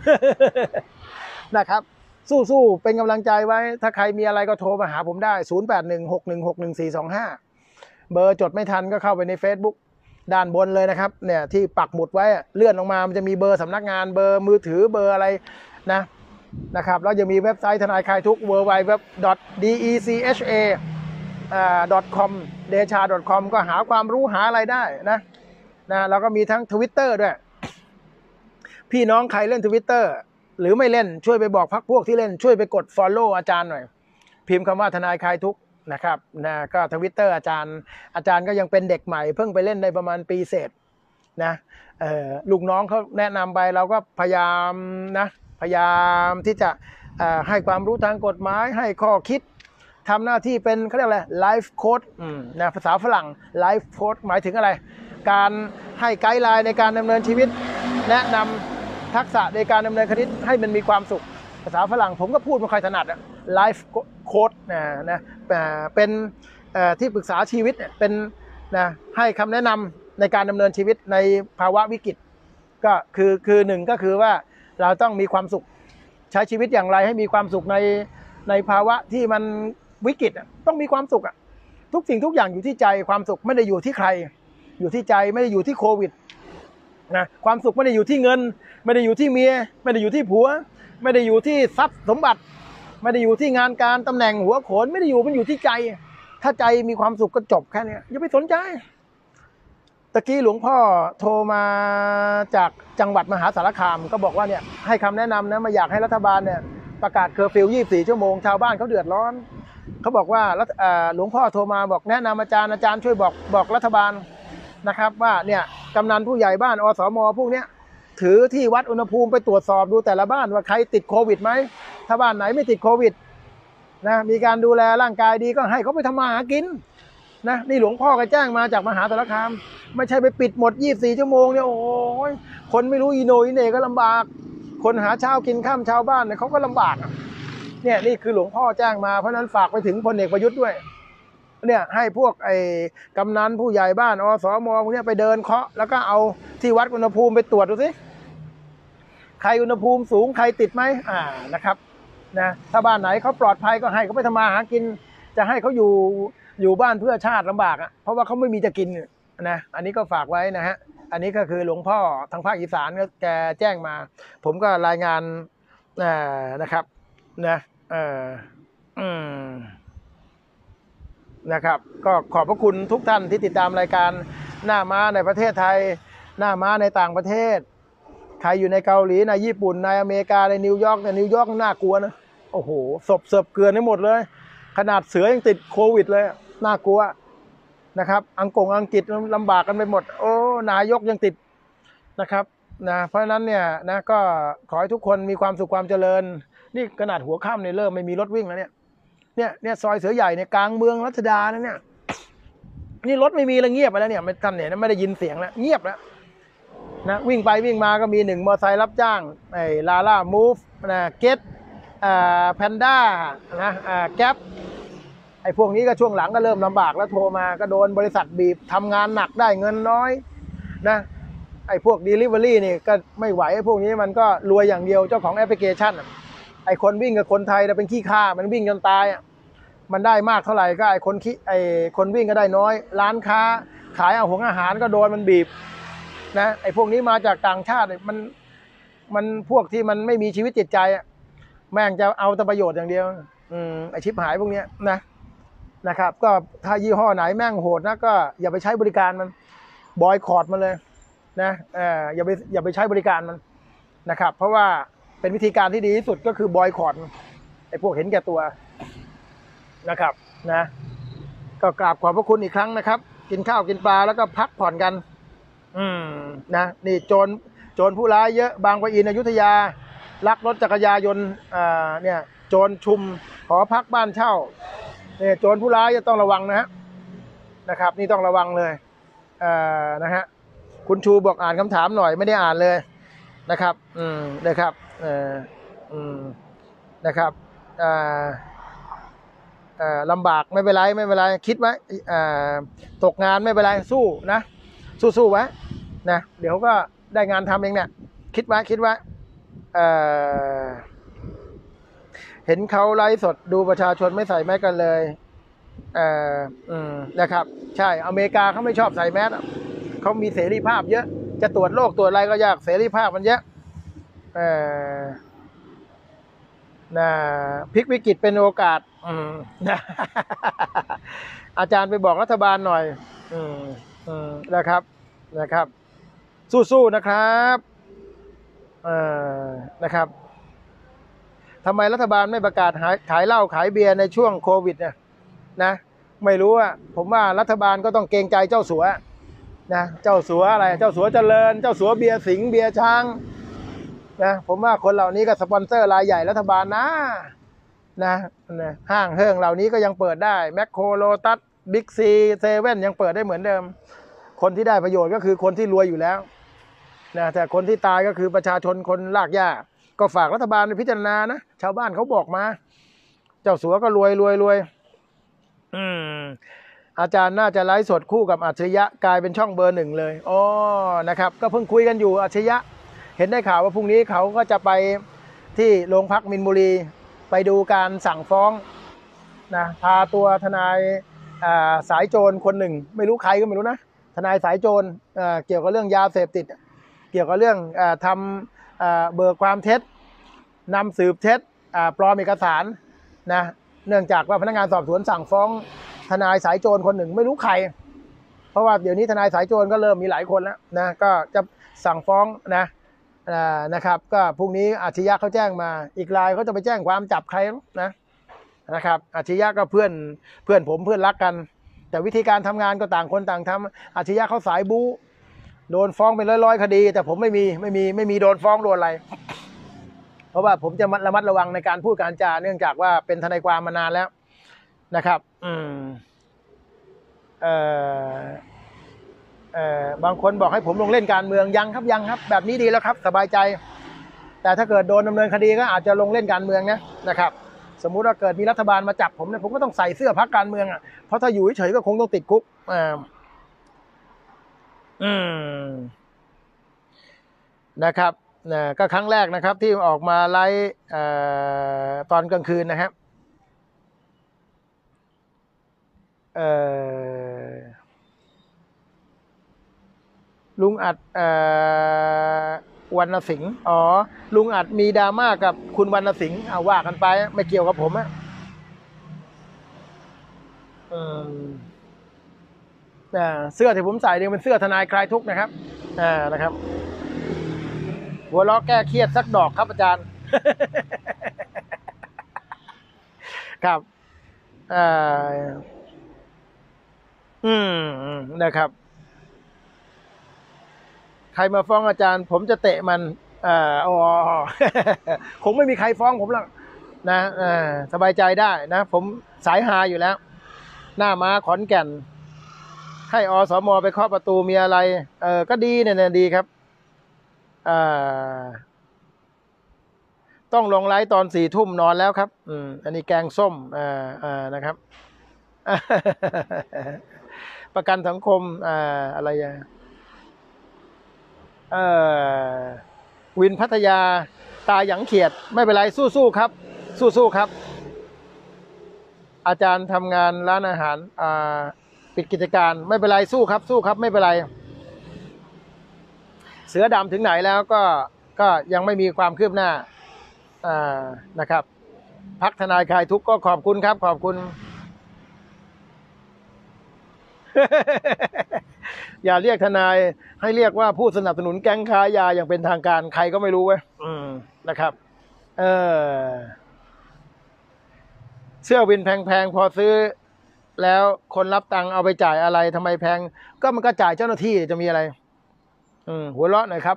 Speaker 1: นะครับสู้ๆเป็นกำลังใจไว้ถ้าใครมีอะไรก็โทรมาหาผมได้ศูนย์ แปด หนึ่ง หก หนึ่ง หก หนึ่ง สี่ สอง ห้าเบอร์จดไม่ทันก็เข้าไปใน Facebook ด้านบนเลยนะครับเนี่ยที่ปักหมุดไว้เลื่อนลงมามันจะมีเบอร์สำนักงานเบอร์มือถือเบอร์อะไรนะนะครับแล้วยังมีเว็บไซต์ทนายคลายทุกข์ ดับเบิลยู ดับเบิลยู ดับเบิลยู ดอท ดี อี ซี เอช เอ .com เดชา .com ก็หาความรู้หาอะไรได้นะนะแล้วก็มีทั้ง Twitter ด้วยพี่น้องใครเล่น Twitter หรือไม่เล่นช่วยไปบอกพรรคพวกที่เล่นช่วยไปกด Follow อาจารย์หน่อยพิมพ์คำว่าทนายคลายทุกข์นะครับนะก็ Twitter อาจารย์อาจารย์ก็ยังเป็นเด็กใหม่เพิ่งไปเล่นได้ประมาณปีเศษนะเอ่อลูกน้องเขาแนะนำไปเราก็พยายามนะพยายามที่จะให้ความรู้ทางกฎหมายให้ข้อคิดทำหน้าที่เป็นเขาเรียกอะไรไลฟ์โค้ดนะภาษาฝรั่งไลฟ์โค้ดหมายถึงอะไรการให้ไกด์ไลน์ในการดำเนินชีวิตแนะนำทักษะในการดำเนินชีวิตให้มันมีความสุขภาษาฝรั่งผมก็พูดไม่ค่อยถนัดอะไลฟ์โค้ดนะนะเป็นที่ปรึกษาชีวิตเป็นนะให้คำแนะนำในการดำเนินชีวิตในภาวะวิกฤตก็คือคือหนึ่งก็คือว่าเราต้องมีความสุขใช้ชีวิตอย่างไรให้มีความสุขในในภาวะที่มันวิกฤตต้องมีความสุขอ่ะทุกสิ่งทุกอย่างอยู่ที่ใจความสุขไม่ได้อยู่ที่ใครอยู่ที่ใจไม่ได้อยู่ที่โควิดนะความสุขไม่ได้อยู่ที่เงินไม่ได้อยู่ที่เมียไม่ได้อยู่ที่ผัวไม่ได้อยู่ที่ทรัพย์สมบัติไม่ได้อยู่ที่งานการตำแหน่งหัวโขนไม่ได้อยู่มันอยู่ที่ใจถ้าใจมีความสุขก็จบแค่นี้อย่าไปสนใจตะกี้หลวงพ่อโทรมาจากจังหวัดมหาสารคามก็บอกว่าเนี่ยให้คำแนะนำนะมาอยากให้รัฐบาลเนี่ยประกาศเคอร์ฟิวยี่สิบสี่ชั่วโมงชาวบ้านเขาเดือดร้อนเขาบอกว่าหลวงพ่อโทรมาบอกแนะนำอาจารย์อาจารย์ช่วยบอกบอกรัฐบาลนะครับว่าเนี่ยกำนันผู้ใหญ่บ้านอสมพวกเนี้ยถือที่วัดอุณหภูมิไปตรวจสอบดูแต่ละบ้านว่าใครติดโควิดไหมถ้าบ้านไหนไม่ติดโควิดนะมีการดูแลร่างกายดีก็ให้เขาไปทำมาหากินนะนี่หลวงพ่อก็แจ้งมาจากมหาสารคามไม่ใช่ไปปิดหมดยี่สิบสี่ชั่วโมงเนี่ยโอ้ยคนไม่รู้อีโนอีเนก็ลำบากคนหาเช้ากินข้ามชาวบ้านเนี่ยเขาก็ลำบากเนี่ยนี่คือหลวงพ่อแจ้งมาเพราะนั้นฝากไปถึงพลเอกประยุทธ์ด้วยเนี่ยให้พวกไอ้กำนันผู้ใหญ่บ้านอสมพวกนี้ไปเดินเคาะแล้วก็เอาที่วัดอุณหภูมิไปตรวจดูสิใครอุณหภูมิสูงใครติดไหมอ่านะครับนะถ้าบ้านไหนเขาปลอดภัยก็ให้เขาไปทำมาหากินจะให้เขาอยู่อยู่บ้านเพื่อชาติลำบากอ่ะเพราะว่าเขาไม่มีจะกินนะอันนี้ก็ฝากไว้นะฮะอันนี้ก็คือหลวงพ่อทางภาคอีสานก็แกแจ้งมาผมก็รายงานนะครับนะเอออืมนะครับก็ขอบพระคุณทุกท่านที่ติดตามรายการหน้าม้าในประเทศไทยหน้าม้าในต่างประเทศใครอยู่ในเกาหลีในญี่ปุ่นในอเมริกาในนิวยอร์กในนิวยอร์กน่ากลัวนะโอ้โหศพเสิร์ฟเกลือนให้หมดเลยขนาดเสือยังติดโควิดเลยน่ากลัวนะครับอังกฤษอังกฤษลำบากกันไปหมดโอ้นายกยังติดนะครับนะเพราะฉะนั้นเนี่ยนะก็ขอให้ทุกคนมีความสุขความเจริญนี่ขนาดหัวค่ำเนี่ยเริ่มไม่มีรถวิ่งแล้วเนี่ยเนี่ยเนี่ยซอยเสือใหญ่เนี่ยกลางเมืองรัชดานะเนี่ยนี่รถไม่มีแล้วเงียบไปแล้วเนี่ยไม่ท่านเนี่ยไม่ได้ยินเสียงแล้วเงียบแล้วนะวิ่งไปวิ่งมาก็มีหนึ่งมอเตอร์ไซค์รับจ้างไอ้ลาล่ามูฟนะเก็ตอ่าแพนด้านะอ่าแก๊ปไอ้พวกนี้ก็ช่วงหลังก็เริ่มลำบากแล้วโทรมาก็โดนบริษัทบีบทำงานหนักได้เงินน้อยนะไอ้พวก Delivery นี่ก็ไม่ไหวไอ้พวกนี้มันก็รวยอย่างเดียวเจ้าของแอปพลิเคชันไอ้คนวิ่งกับคนไทยเราเป็นขี้ข้ามันวิ่งจนตายอ่ะมันได้มากเท่าไหร่ก็ไอ้คนขี้ไอ้คนวิ่งก็ได้น้อยร้านค้าขายเอาของอาหารก็โดนมันบีบนะไอ้พวกนี้มาจากต่างชาติมันมันพวกที่มันไม่มีชีวิตจิตใจอ่ะแม่งจะเอาแต่ประโยชน์อย่างเดียวอืมไอ้ชิบหายพวกนี้นะนะครับก็ถ้ายี่ห้อไหนแม่งโหดนะก็อย่าไปใช้บริการมันบอยคอร์ดมันเลยนะเอออย่าไปอย่าไปใช้บริการมันนะครับเพราะว่าเป็นวิธีการที่ดีที่สุดก็คือบอยคอร์ดไอ้พวกเห็นแก่ตัวนะครับนะก็กราบขอบพระคุณอีกครั้งนะครับกินข้าวกินปลาแล้วก็พักผ่อนกันอืมนะนี่โจรโจรผู้ร้ายเยอะบางปะอินอยุธยาลักรถจักรยานยนต์อ่าเนี่ยโจรชุมหอพักบ้านเช่าเนี่ยโจรผู้ร้ายจะต้องระวังนะฮะนะครับนี่ต้องระวังเลยอ่านะฮะคุณชูบอกอ่านคำถามหน่อยไม่ได้อ่านเลยนะครับอืมนะครับเอ่ออืมนะครับอ่าอ่าลำบากไม่เป็นไรไม่เป็นไรคิดไว้อ่าตกงานไม่เป็นไรสู้นะสู้ๆไว้นะเดี๋ยวก็ได้งานทำเองเนี่ยคิดไว้คิดไว้เอ่อเห็นเขาไลฟ์สดดูประชาชนไม่ใส่แมสกันเลยเอ่ออืมนะครับใช่อเมริกาเขาไม่ชอบใส่แมสเขามีเสรีภาพเยอะจะตรวจโรคตรวจอะไรก็ยากเสรีภาพมันเยอะเอ่อนะพลิกวิกฤตเป็นโอกาสอืมนะอาจารย์ไปบอกรัฐบาลหน่อยอืมอืมนะครับนะครับสู้ๆนะครับเอ่อนะครับทำไมรัฐบาลไม่ประกาศขายเหล้าขายเบียร์ในช่วงโควิดเนี่ยนะไม่รู้อ่ะผมว่ารัฐบาลก็ต้องเกรงใจเจ้าสัวนะเจ้าสัวอะไรเจ้าสัวเจริญเจ้าสัวเบียร์สิงห์เบียร์ช้างนะผมว่าคนเหล่านี้ก็สปอนเซอร์รายใหญ่รัฐบาลนะนะนะห้างเฮิ่งเหล่านี้ก็ยังเปิดได้แมคโครโลตัสบิ๊กซีเซเว่นยังเปิดได้เหมือนเดิมคนที่ได้ประโยชน์ก็คือคนที่รวยอยู่แล้วนะแต่คนที่ตายก็คือประชาชนคนลากหญ้าก็ฝากรัฐบาลไปพิจารณานะชาวบ้านเขาบอกมาเจ้าสัวก็รวยรวยรวยอืมอาจารย์น่าจะไลฟ์สดคู่กับอัจฉริยะกลายเป็นช่องเบอร์หนึ่งเลยอ๋อนะครับก็เพิ่งคุยกันอยู่อัจฉริยะเห็นได้ข่าวว่าพรุ่งนี้เขาก็จะไปที่โรงพักมินบุรีไปดูการสั่งฟ้องนะพาตัวทนายสายโจรคนหนึ่งไม่รู้ใครก็ไม่รู้นะทนายสายโจรเกี่ยวกับเรื่องยาเสพติดเกี่ยวกับเรื่องทำเบิกความเท็จนำสืบเท็จปลอมเอกสารนะเนื่องจากว่าพนักงานสอบสวนสั่งฟ้องทนายสายโจรคนหนึ่งไม่รู้ใครเพราะว่าเดี๋ยวนี้ทนายสายโจรก็เริ่มมีหลายคนแล้วนะก็จะสั่งฟ้องนะนะครับก็พรุ่งนี้อาชญะเขาแจ้งมาอีกรายเขาจะไปแจ้งความจับใครนะนะครับอัจฉริยะก็เพื่อนเพื่อนผมเพื่อนรักกันแต่วิธีการทำงานก็ต่างคนต่างทำอัจฉริยะเขาสายบู๊โดนฟ้องเป็นร้อยๆคดีแต่ผมไม่มีไม่มีไม่มีโดนฟ้องโดนอะไรเพราะว่าผมจะระมัดระวังในการพูดการจาเนื่องจากว่าเป็นทนายความมานานแล้วนะครับอืมเอ่อเอ่อบางคนบอกให้ผมลงเล่นการเมืองยังครับยังครับแบบนี้ดีแล้วครับสบายใจแต่ถ้าเกิดโดนดำเนินคดีก็อาจจะลงเล่นการเมืองนะนะครับสมมุติว่าเกิดมีรัฐบาลมาจับผมเนี่ยผมก็ต้องใส่เสื้อพรรคการเมืองอ่ะเพราะถ้าอยู่เฉยๆก็คงต้องติดคุกอ่าอืมนะครับนะก็ครั้งแรกนะครับที่ออกมาไลฟ์ตอนกลางคืนนะครับเอ่อลุงอัดวรรณสิงห์อ๋อลุงอัดมีดราม่ากับคุณวรรณสิงห์เอาว่ากันไปไม่เกี่ยวกับผมอะเสื้อที่ผมใส่เนี่ยเป็นเสื้อทนายคลายทุกข์นะครับอ่านะครับหัวล้อแก้เครียดสักดอกครับอาจารย์ครับอ่าอืมนะครับใครมาฟ้องอาจารย์ผมจะเตะมันอ่าอ๋อคงไม่มีใครฟ้องผมหรอกนะอ่าสบายใจได้นะผมสายฮาอยู่แล้วหน้าม้าขอนแก่นให้อสมไปเคาะประตูมีอะไรเออก็ดีเนี่ยดีครับอ่าต้องลงไลฟ์ตอนสี่ทุ่มนอนแล้วครับอืมอันนี้แกงส้มอ่าอ่านะครับประกันสังคมอ่าอะไรอย่างเอ่อวินพัทยาตาหยังเขียดไม่เป็นไรสู้ๆครับสู้ๆครับอาจารย์ทำงานร้านอาหารอ่าปิดกิจการไม่เป็นไรสู้ครับสู้ครับไม่เป็นไรเสือดำถึงไหนแล้วก็ก็ยังไม่มีความคืบหน้าอ่านะครับพรรคทนายคลายทุกข์ก็ขอบคุณครับขอบคุณ อย่าเรียกทนายให้เรียกว่าผู้สนับสนุนแก๊งค้ายาอย่างเป็นทางการใครก็ไม่รู้เว้ยนะครับเออเสื้อวินแพงๆพอซื้อแล้วคนรับตังค์เอาไปจ่ายอะไรทำไมแพงก็มันก็จ่ายเจ้าหน้าที่จะมีอะไรอืมหัวเราะหน่อยครับ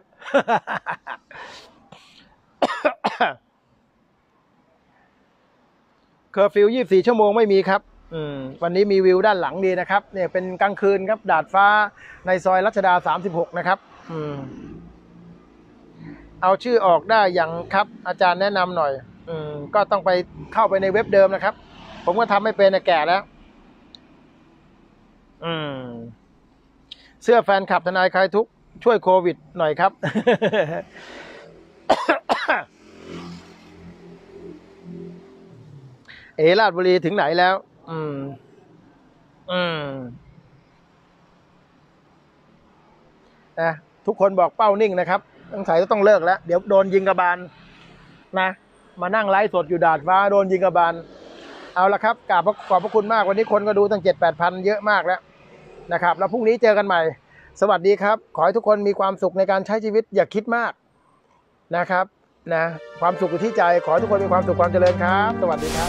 Speaker 1: เคอร์ฟิวยี่สิบสี่ชั่วโมงไม่มีครับอืมวันนี้มีวิวด้านหลังดีนะครับเนี่ยเป็นกลางคืนครับดาดฟ้าในซอยรัชดาสามสิบหกนะครับอืมเอาชื่อออกได้อย่างครับอาจารย์แนะนำหน่อยอืมก็ต้องไปเข้าไปในเว็บเดิมนะครับผมก็ทำไม่เป็นแก่แล้วอืมเสื้อแฟนคลับทนายคลายทุกข์ช่วยโควิดหน่อยครับ เอราชบุรีถึงไหนแล้วอืมอืมนะทุกคนบอกเป้านิ่งนะครับต้องใส่ต้องเลิกแล้วเดี๋ยวโดนยิงกระบาลนะมานั่งไลฟ์สดอยู่ดาดฟ้าโดนยิงกระบาลเอาละครับกราบขอบพระคุณมากวันนี้คนก็ดูตั้งเจ็ดแปดพันเยอะมากแล้วนะครับแล้วพรุ่งนี้เจอกันใหม่สวัสดีครับขอให้ทุกคนมีความสุขในการใช้ชีวิตอย่าคิดมากนะครับนะความสุขอยู่ที่ใจขอให้ทุกคนมีความสุขความเจริญครับสวัสดีครับ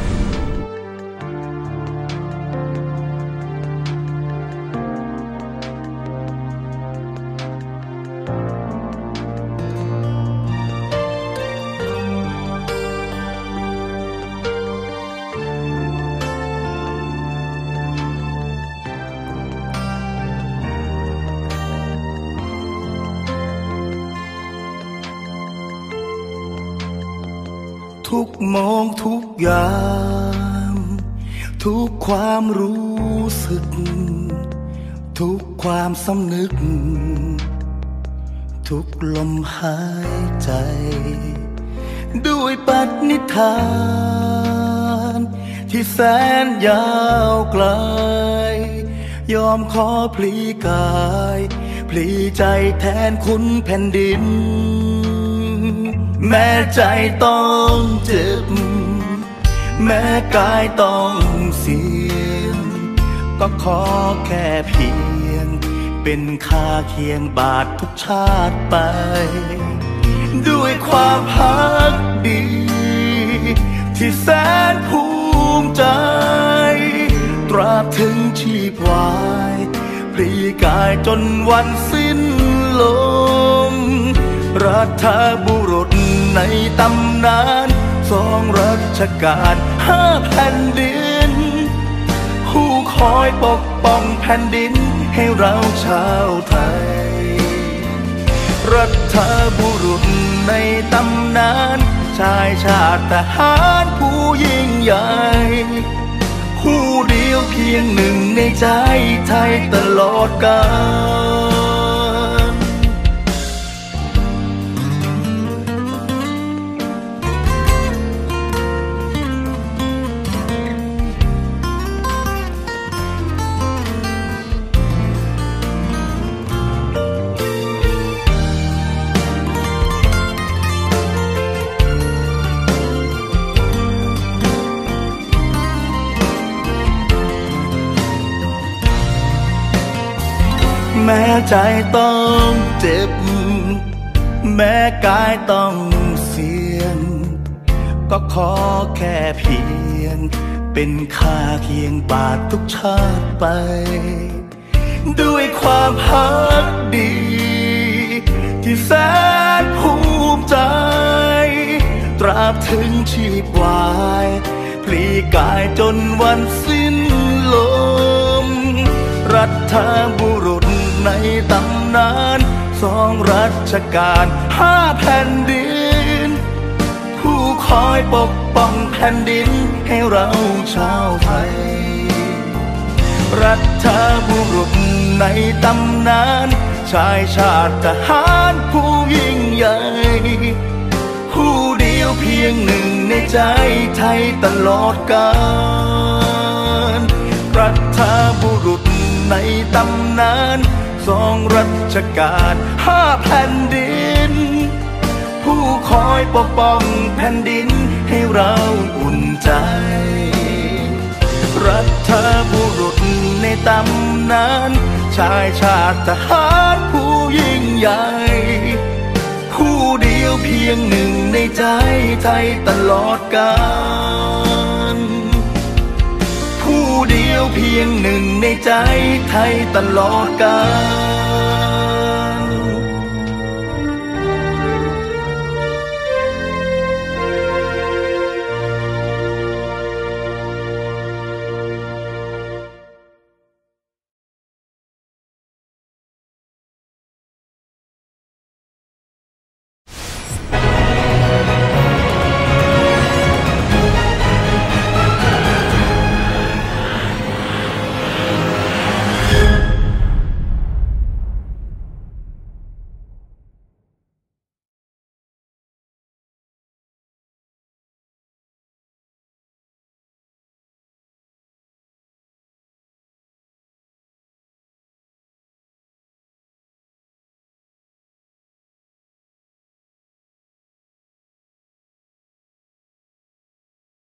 Speaker 2: ทุกมองทุกอย่างทุกความรู้สึกทุกความสำนึกทุกลมหายใจด้วยปณิธานที่แสนยาวไกลยอมขอพลีกายพลีใจแทนคุณแผ่นดินแม้ใจต้องเจ็บแม้กายต้องเสี่ยงก็ขอแค่เพียงเป็นค่าเคียงบาททุกชาติไปด้วยความพักดีที่แสนผูจนวันสิ้นลมรัฐบุรุษในตำนานสองรัชกาลห้าแผ่นดินผู้คอยปกป้องแผ่นดินให้เราชาวไทยรัฐบุรุษในตำนานชายชาติทหารผู้ยิ่งใหญ่ผู้เดียวเพียงหนึ่งในใจไทยตลอดกาลแม้ใจต้องเจ็บแม้กายต้องเสี่ยงก็ขอแค่เพียงเป็นค่าเคียงบาททุกชาติไปด้วยความพักดีที่แสนภูมิใจตราบถึงชีพวายพลีกายจนวันสิ้นลมรัฐบุรุษในตำนานสองรัชกาลห้าแผ่นดินผู้คอยปกป้องแผ่นดินให้เราชาวไทยรัฐบุรุษในตำนานชายชาติทหารผู้ยิ่งใหญ่ผู้เดียวเพียงหนึ่งในใจไทยตลอดกาลรัฐบุรุษในตำนานสองรัชกาลห้าแผ่นดินผู้คอยปกป้องแผ่นดินให้เราอุ่นใจรัฐบุรุษในตำนานชายชาติทหารผู้ยิ่งใหญ่ผู้เดียวเพียงหนึ่งในใจไทยตลอดกาลผู้เดียวเพียงหนึ่งในใจไทยตลอดกาล